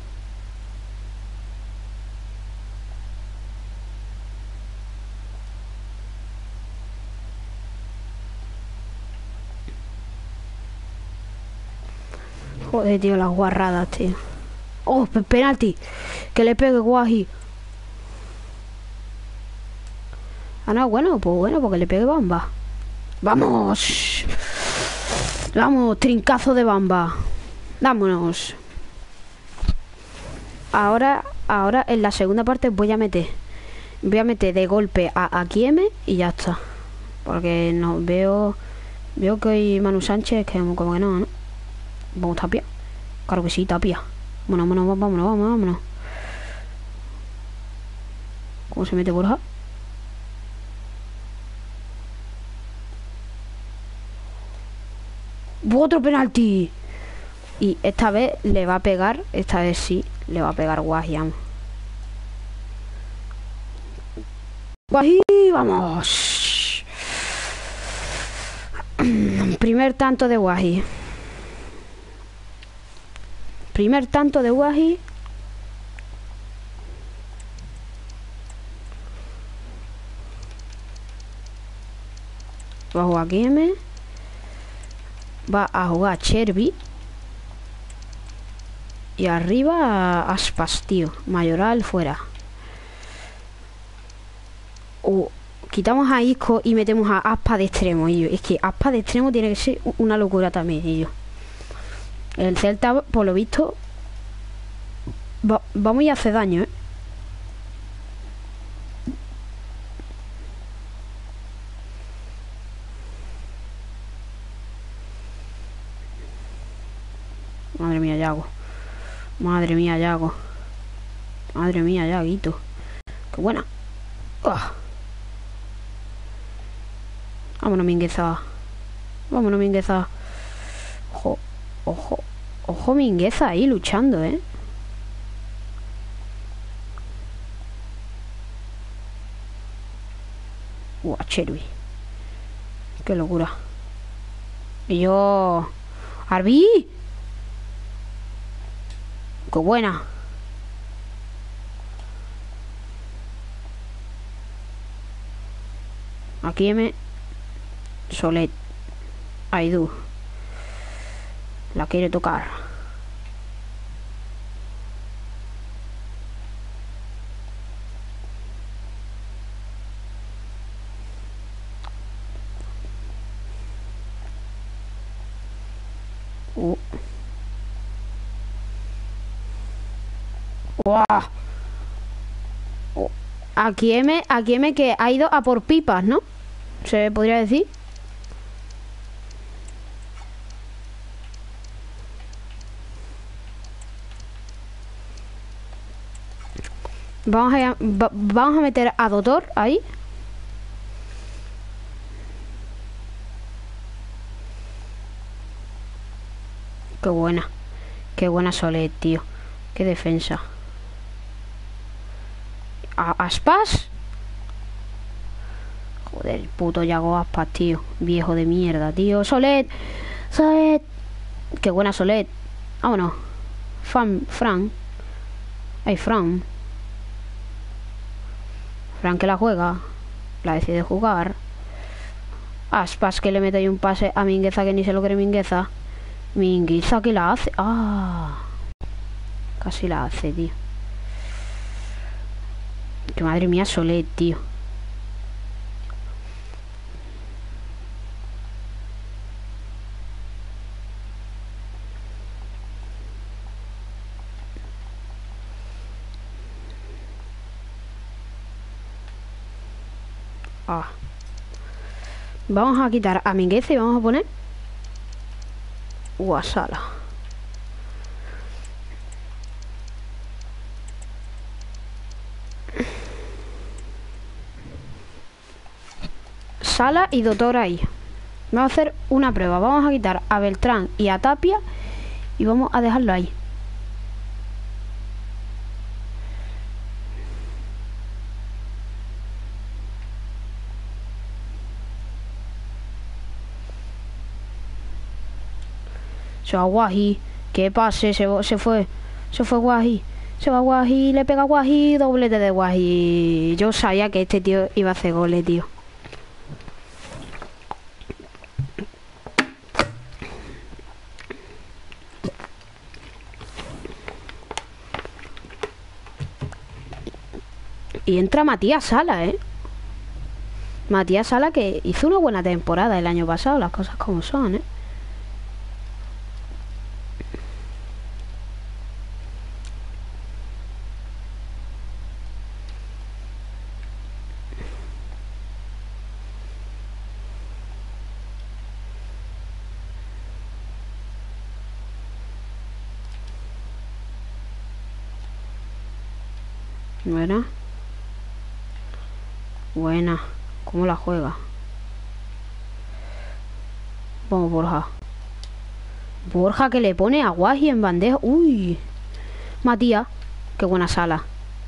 Joder, tío, las guarradas, tío. Oh, penalti. Que le pegue Guaji. Ah, no, bueno, pues bueno, porque le pegue Bamba. ¡Vamos! Vamos, trincazo de Bamba. Vámonos. Ahora, ahora en la segunda parte voy a meter. Voy a meter de golpe a, a Kieme y ya está. Porque no veo. Veo que hoy Manu Sánchez que como que no, ¿no? Vamos, Tapia. Claro que sí, Tapia. Bueno, vámonos, vámonos, vámonos, vámonos. ¿Cómo se mete Borja? ¡Otro penalti! Y esta vez le va a pegar. Esta vez sí, le va a pegar Guajiam. Guaji, vamos. Primer tanto de Guaji. Primer tanto de Guaji. Va a jugar Kieme. Va a jugar Chervi. Y arriba Aspas, tío. Mayoral fuera. O quitamos a Isco y metemos a Aspas de extremo, ellos. Es que Aspas de extremo tiene que ser una locura también, ellos. El Celta, por lo visto, va, va muy a hacer daño, ¿eh? Madre mía, Yago. Madre mía, Yago. Madre mía, Yaguito. Qué buena. ¡Oh! Vámonos, Mingueza. Vámonos, Mingueza. Ojo, ojo, ojo, Mingueza ahí luchando, ¿eh? Uah, Chervi. Qué locura. Y yo... ¡Arbi! ¡Qué buena! Aquí me... Solet. Aidú. La quiere tocar. Uh. ¡Wow! Oh. Aquí M, aquí M que ha ido a por pipas, ¿no? Se podría decir. Vamos a, va, vamos a meter a Doctor ahí. Qué buena. Qué buena Solet, tío. Qué defensa. ¿A Aspas? Joder, puto Yago Aspas, tío. Viejo de mierda, tío. Solet. Solet. Qué buena Solet. Vámonos. Fran. Fran. Ay, Fran. Fran que la juega. La decide jugar. Aspas que le mete ahí un pase a Mingueza que ni se lo cree Mingueza. Mingueza que la hace. Ah. Casi la hace, tío. Que madre mía, Solet, tío. Ah. Vamos a quitar a Mingueza y vamos a poner Guasala. Sala y Doctor ahí. Vamos a hacer una prueba. Vamos a quitar a Beltrán y a Tapia y vamos a dejarlo ahí. Aguaji, ¿Qué pase? Se, se fue. Se fue Guaji. Se va Guaji, le pega Guaji, doblete de Guaji. Yo sabía que este tío iba a hacer goles, tío. Y entra Matías Sala, ¿eh? Matías Sala, que hizo una buena temporada el año pasado, las cosas como son, ¿eh? Buena. Buena. ¿Cómo la juega? Vamos, Borja. Borja, que le pone a Guaji en bandeja. Uy. Matías. Qué buena Sala.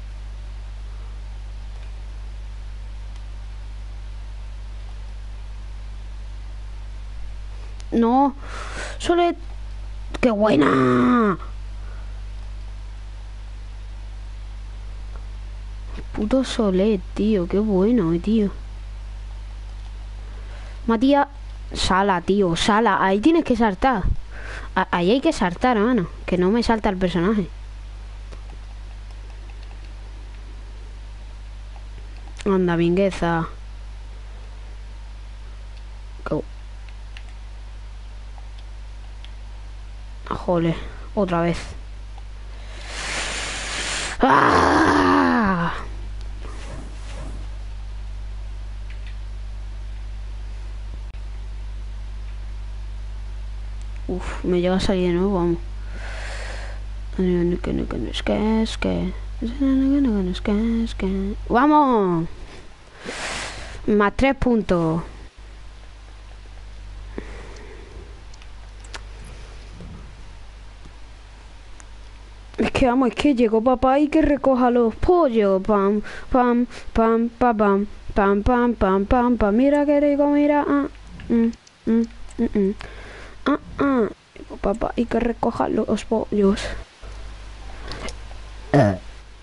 No. Solet. ¡Qué buena! Puto Solet, tío. Qué bueno, tío. Matías. Sala, tío. Sala. Ahí tienes que saltar. A ahí hay que saltar, hermano. Que no me salta el personaje. Anda, Mingueza. Oh. Jole. Otra vez. ¡Ah! Uf, me llega a salir de nuevo, vamos. ¡Vamos! Más tres puntos. Es que vamos, es que llegó papá y que recoja los pollos. Pam, pam, pam, pam, pam, pam, pam, pam, pam, pam. Mira que rico, mira. Ah, mm, mm, mm, mm. Ah, ah. Llegó papá y que recoja los pollos. Uh.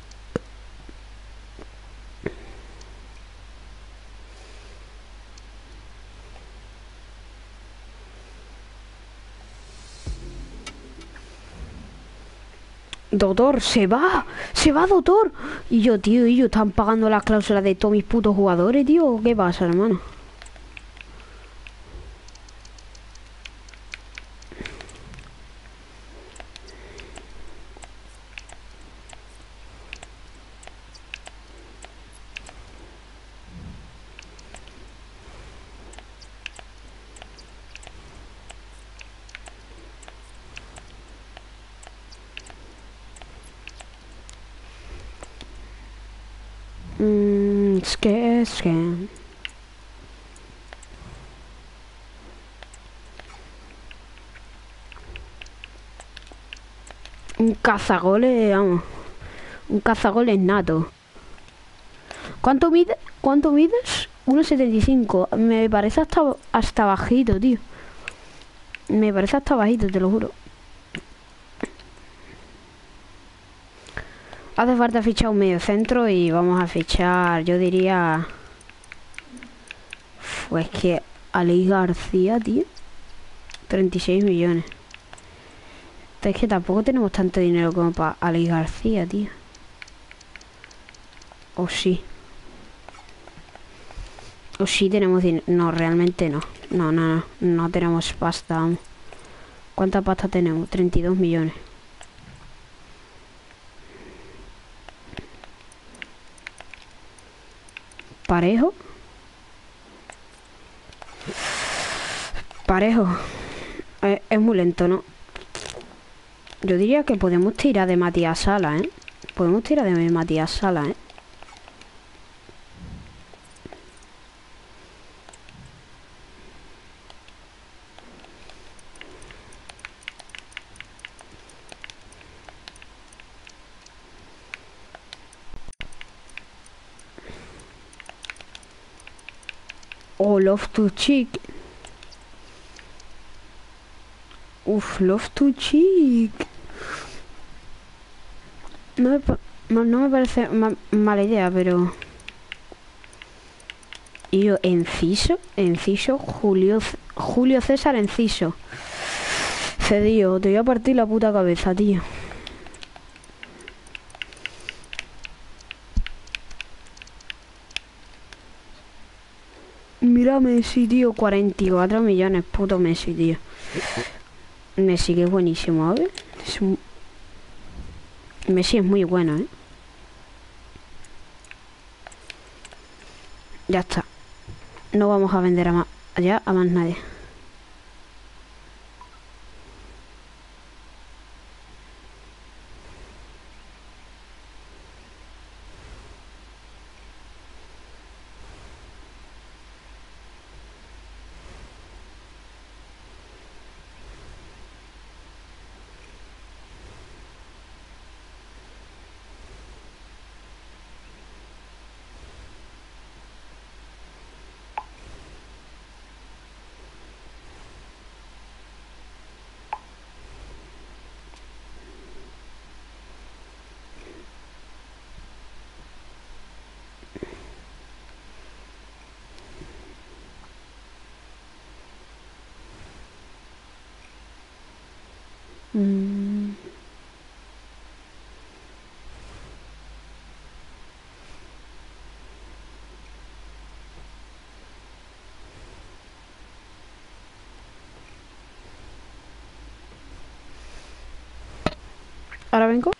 Doctor, se va, se va, doctor. Y yo, tío, y yo, están pagando las cláusulas de todos mis putos jugadores, tío. ¿Qué pasa, hermano? Mmm, es que, es que... Un cazagoles, vamos. Un cazagoles nato. ¿Cuánto mide? ¿Cuánto mides? uno setenta y cinco. Me parece hasta, hasta bajito, tío. Me parece hasta bajito, te lo juro. Hace falta fichar un medio centro y vamos a fichar, yo diría... Pues que Aleix García, tío. treinta y seis millones. Es que tampoco tenemos tanto dinero como para Aleix García, tío. O sí. O sí tenemos dinero. No, realmente no. No, no, no. No tenemos pasta, vamos. ¿Cuánta pasta tenemos? treinta y dos millones. Parejo. Parejo. Eh, es muy lento, ¿no? Yo diría que podemos tirar de Matías Sala, ¿eh? Podemos tirar de Matías Sala, ¿eh? Oh, Love to Chick. Uf, Love to Chick. No me, pa- no no me parece ma- mala idea, pero... Y yo, Enciso, Enciso, Julio, C- Julio César Enciso. Cedillo, te voy a partir la puta cabeza, tío. Mira Messi, tío, cuarenta y cuatro millones, puto Messi, tío. Messi que es buenísimo, ¿sabes? Es un... Messi es muy bueno, ¿eh? Ya está. No vamos a vender a más, allá a más nadie. Mm. Ahora vengo.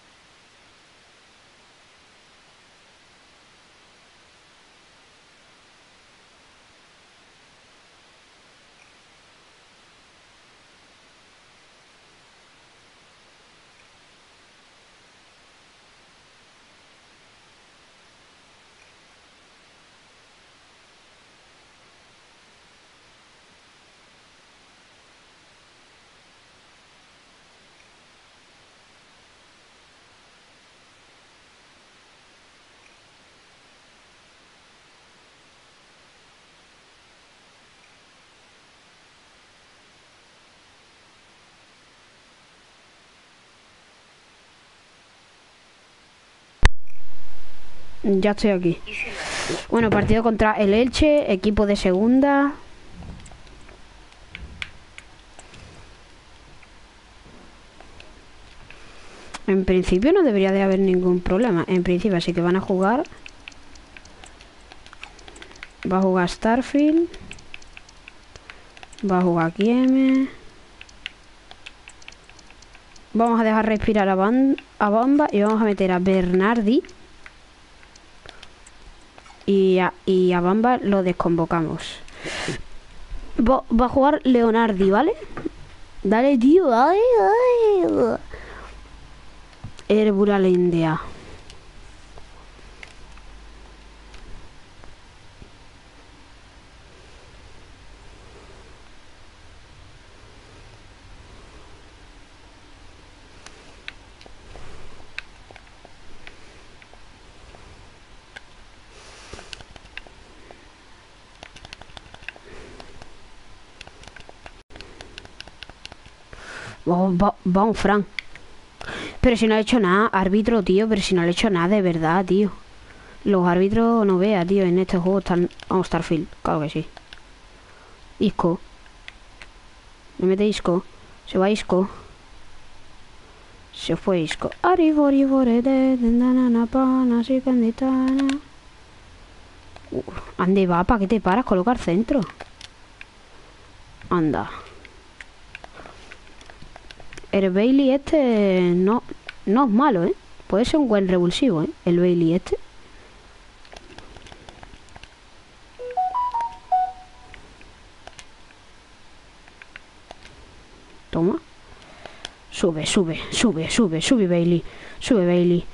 Ya estoy aquí. Bueno, partido contra el Elche, equipo de segunda. En principio no debería de haber ningún problema. En principio, así que van a jugar. Va a jugar Starfield. Va a jugar Kieme. Vamos a dejar respirar a, Ban a Bamba y vamos a meter a Bernardi. Y a, y a Bamba lo desconvocamos. Va, va a jugar Leonardi, ¿vale? Dale, tío. Ay, ay. Herbura la India. Vamos, va, vamos, Fran. Pero si no ha hecho nada, árbitro, tío. Pero si no le he hecho nada, de verdad, tío. Los árbitros no vea, tío. En este juego están... Vamos, Starfield. Claro que sí. Isco. Me mete Isco. Se va Isco. Se fue Isco. Uh, ande, va, ¿para qué te paras? Colocar centro. Anda. El Bailey este no, no es malo, ¿eh? Puede ser un buen revulsivo, ¿eh? El Bailey este. Toma. Sube, sube, sube, sube, sube Bailey. Sube Bailey.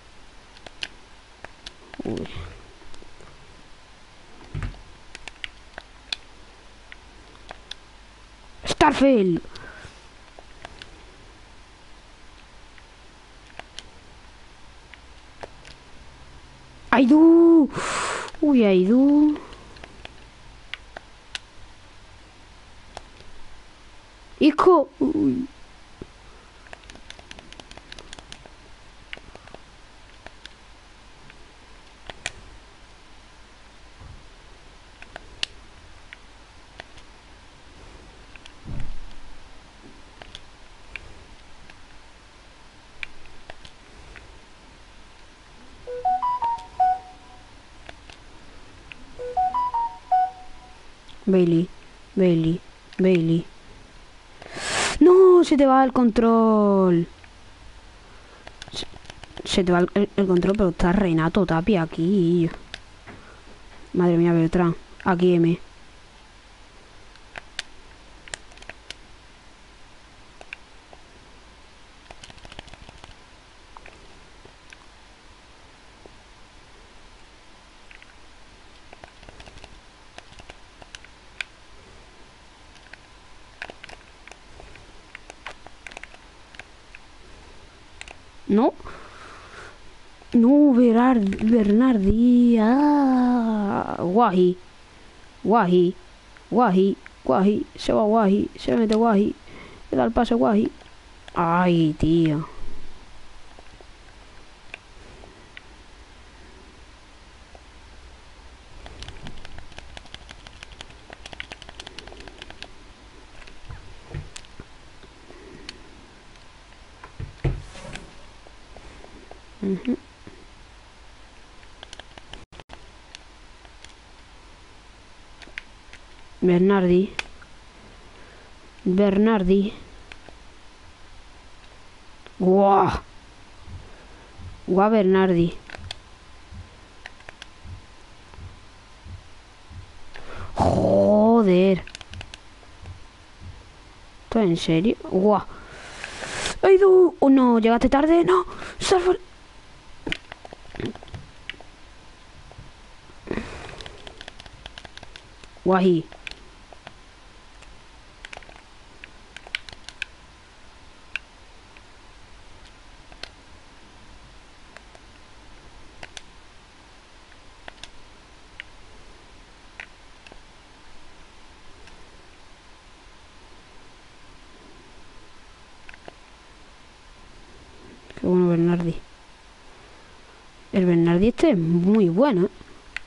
Uy. Starfield. Aidú. Uy, Aidú. Hijo. Uy. Bailey, Bailey, Bailey. ¡No! Se te va el control. Se, se te va el, el, el control, pero está Renato Tapia aquí. Madre mía, Beltrán. Aquí M. No. No, Berard, Bernardi. Ah, Guaji. Guaji. Guaji. Guaji. Se va Guaji. Se mete Guaji. Le da el pase Guaji. Ay, tío. Uh-huh. Bernardi. Bernardi. ¡Guau! Guau, Bernardi. Joder. ¿Esto en serio? ¡Guau! ¡Ay, du! ¡Oh, no! ¿Llegaste tarde? ¡No! ¡Salva! Guaji. Qué bueno Bernardi. El Bernardi este es muy bueno, ¿eh?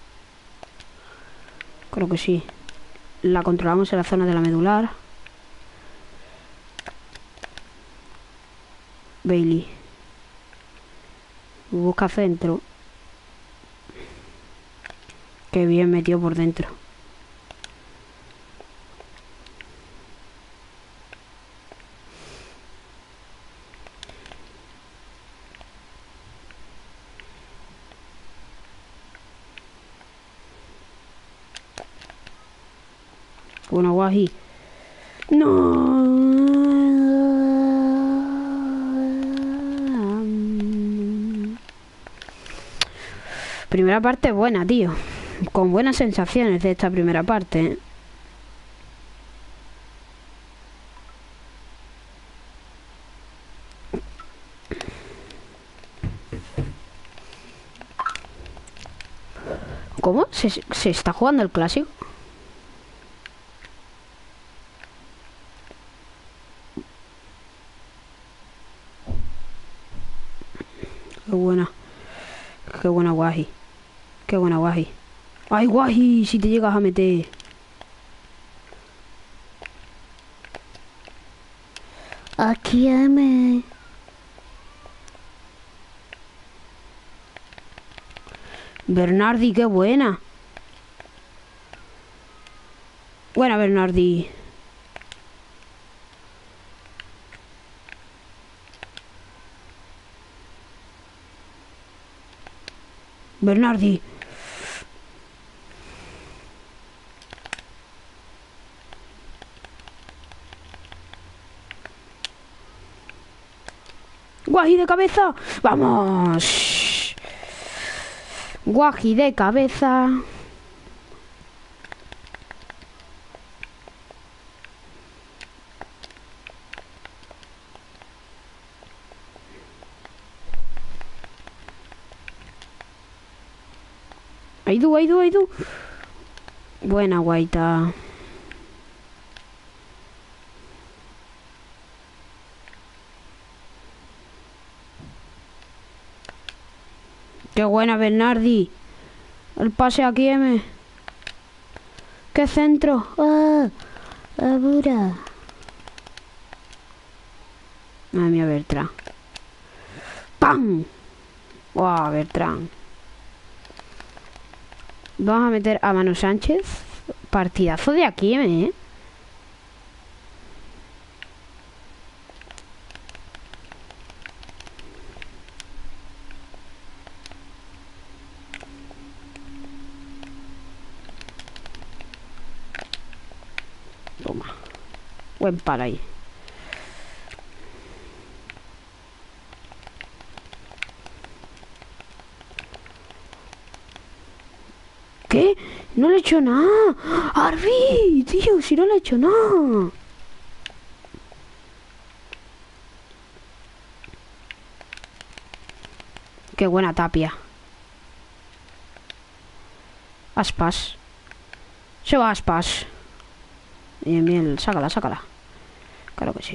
Creo que sí. La controlamos en la zona de la medular. Bailey. Busca centro. Qué bien metió por dentro. Bueno, Guaji. No. Primera parte buena, tío. Con buenas sensaciones de esta primera parte, ¿eh? ¿Cómo? ¿Se, se está jugando el clásico? Qué buena. Qué buena Guaji. Qué buena Guaji. ¡Ay, Guaji! Si te llegas a meter. Aquí M. Bernardi, qué buena. Buena Bernardi. Bernardi. Guaji de cabeza. Vamos. Guaji de cabeza. Aidu, Aidu, Aidu. Buena, Guaita. Qué buena, Bernardi. El pase aquí, M. ¡Qué centro! ¡Ah! ¡Abura! Madre mía, Bertrán. ¡Pam! ¡Wow, Bertrán! Vamos a meter a Manu Sánchez. Partidazo de aquí, ¿eh? Toma. Buen palo ahí. ¿Qué? No le he hecho nada. Arby, tío, si no le he hecho nada. Qué buena Tapia. Aspas. Se va Aspas. Bien, bien, sácala, sácala. Claro que sí.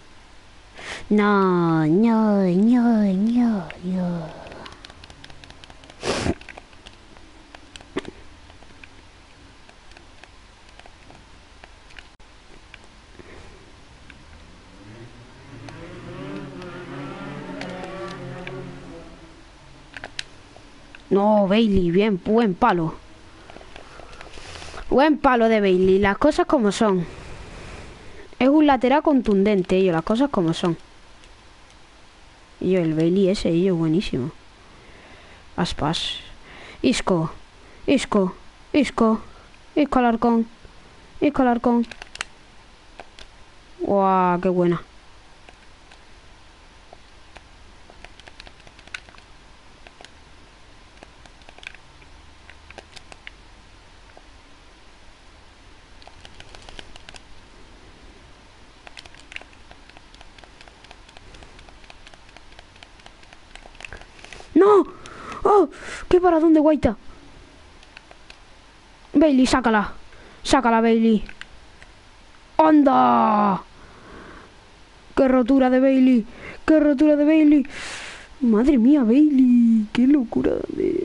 No, no, no, no, no. No, Bailey, bien, buen palo. Buen palo de Bailey, las cosas como son. Es un lateral contundente, ellos, las cosas como son. Y yo, el Bailey ese, ellos, buenísimo. Aspas. Isco. Isco. Isco. Isco Alarcón. Isco Alarcón. Guau, qué buena. ¡No! ¡Oh! ¡Qué paradón de Guaita! Bailey, sácala. Sácala, Bailey. ¡Anda! ¡Qué rotura de Bailey! ¡Qué rotura de Bailey! ¡Madre mía, Bailey! ¡Qué locura de...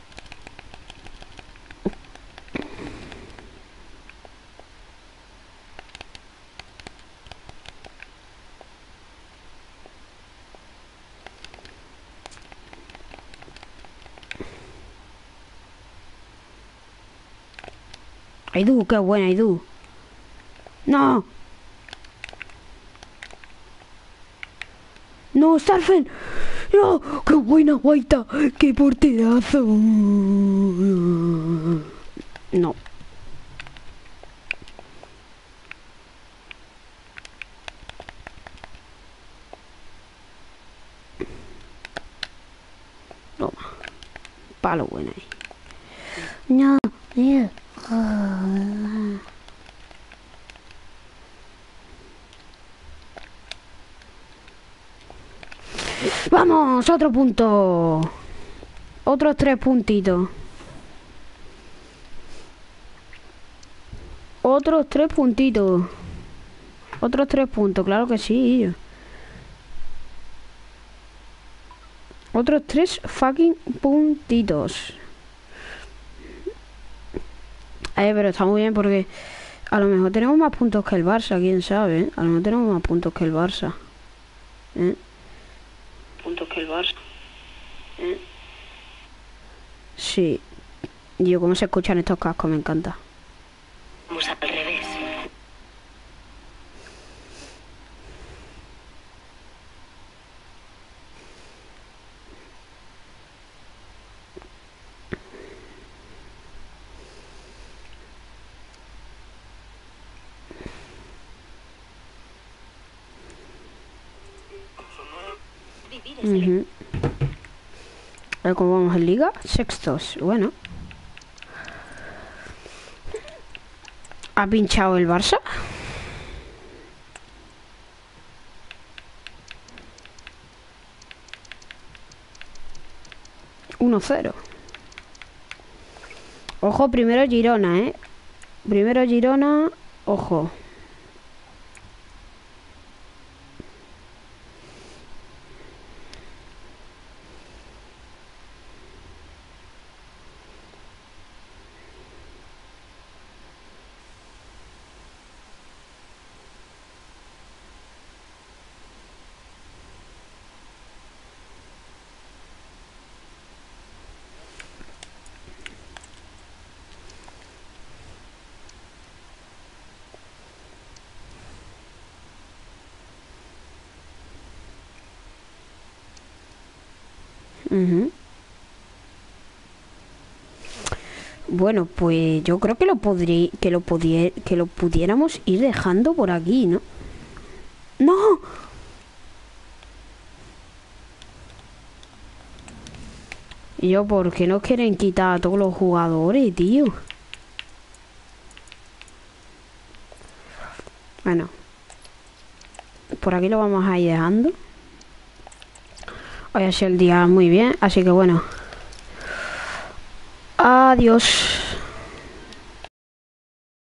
Aidú, qué buena, Aidú. ¡No! ¡No, Starfen! ¡No! ¡Qué buena, Guaita! ¡Qué porterazo! No. Toma. Palo bueno ahí. No, mira. Vamos, otro punto. Otros tres puntitos. Otros tres puntitos. Otros tres puntos, claro que sí. Otros tres fucking puntitos. Eh, pero está muy bien porque a lo mejor tenemos más puntos que el Barça, quién sabe, ¿eh? A lo mejor tenemos más puntos que el Barça. ¿Eh? Puntos que el Barça. ¿Eh? Sí. Yo, cómo se escuchan estos cascos, me encanta. Vamos al revés. Uh-huh. A ver cómo vamos en liga. Sextos, bueno. ¿Ha pinchado el Barça? uno cero. Ojo, primero Girona, ¿eh? Primero Girona, ojo. Ujú. Bueno, pues yo creo que lo podrí, que lo pudier, que lo pudiéramos ir dejando por aquí, ¿no? ¡No! Y yo, ¿por qué nos quieren quitar a todos los jugadores, tío? Bueno, por aquí lo vamos a ir dejando. Hoy ha sido el día muy bien, así que bueno. Adiós.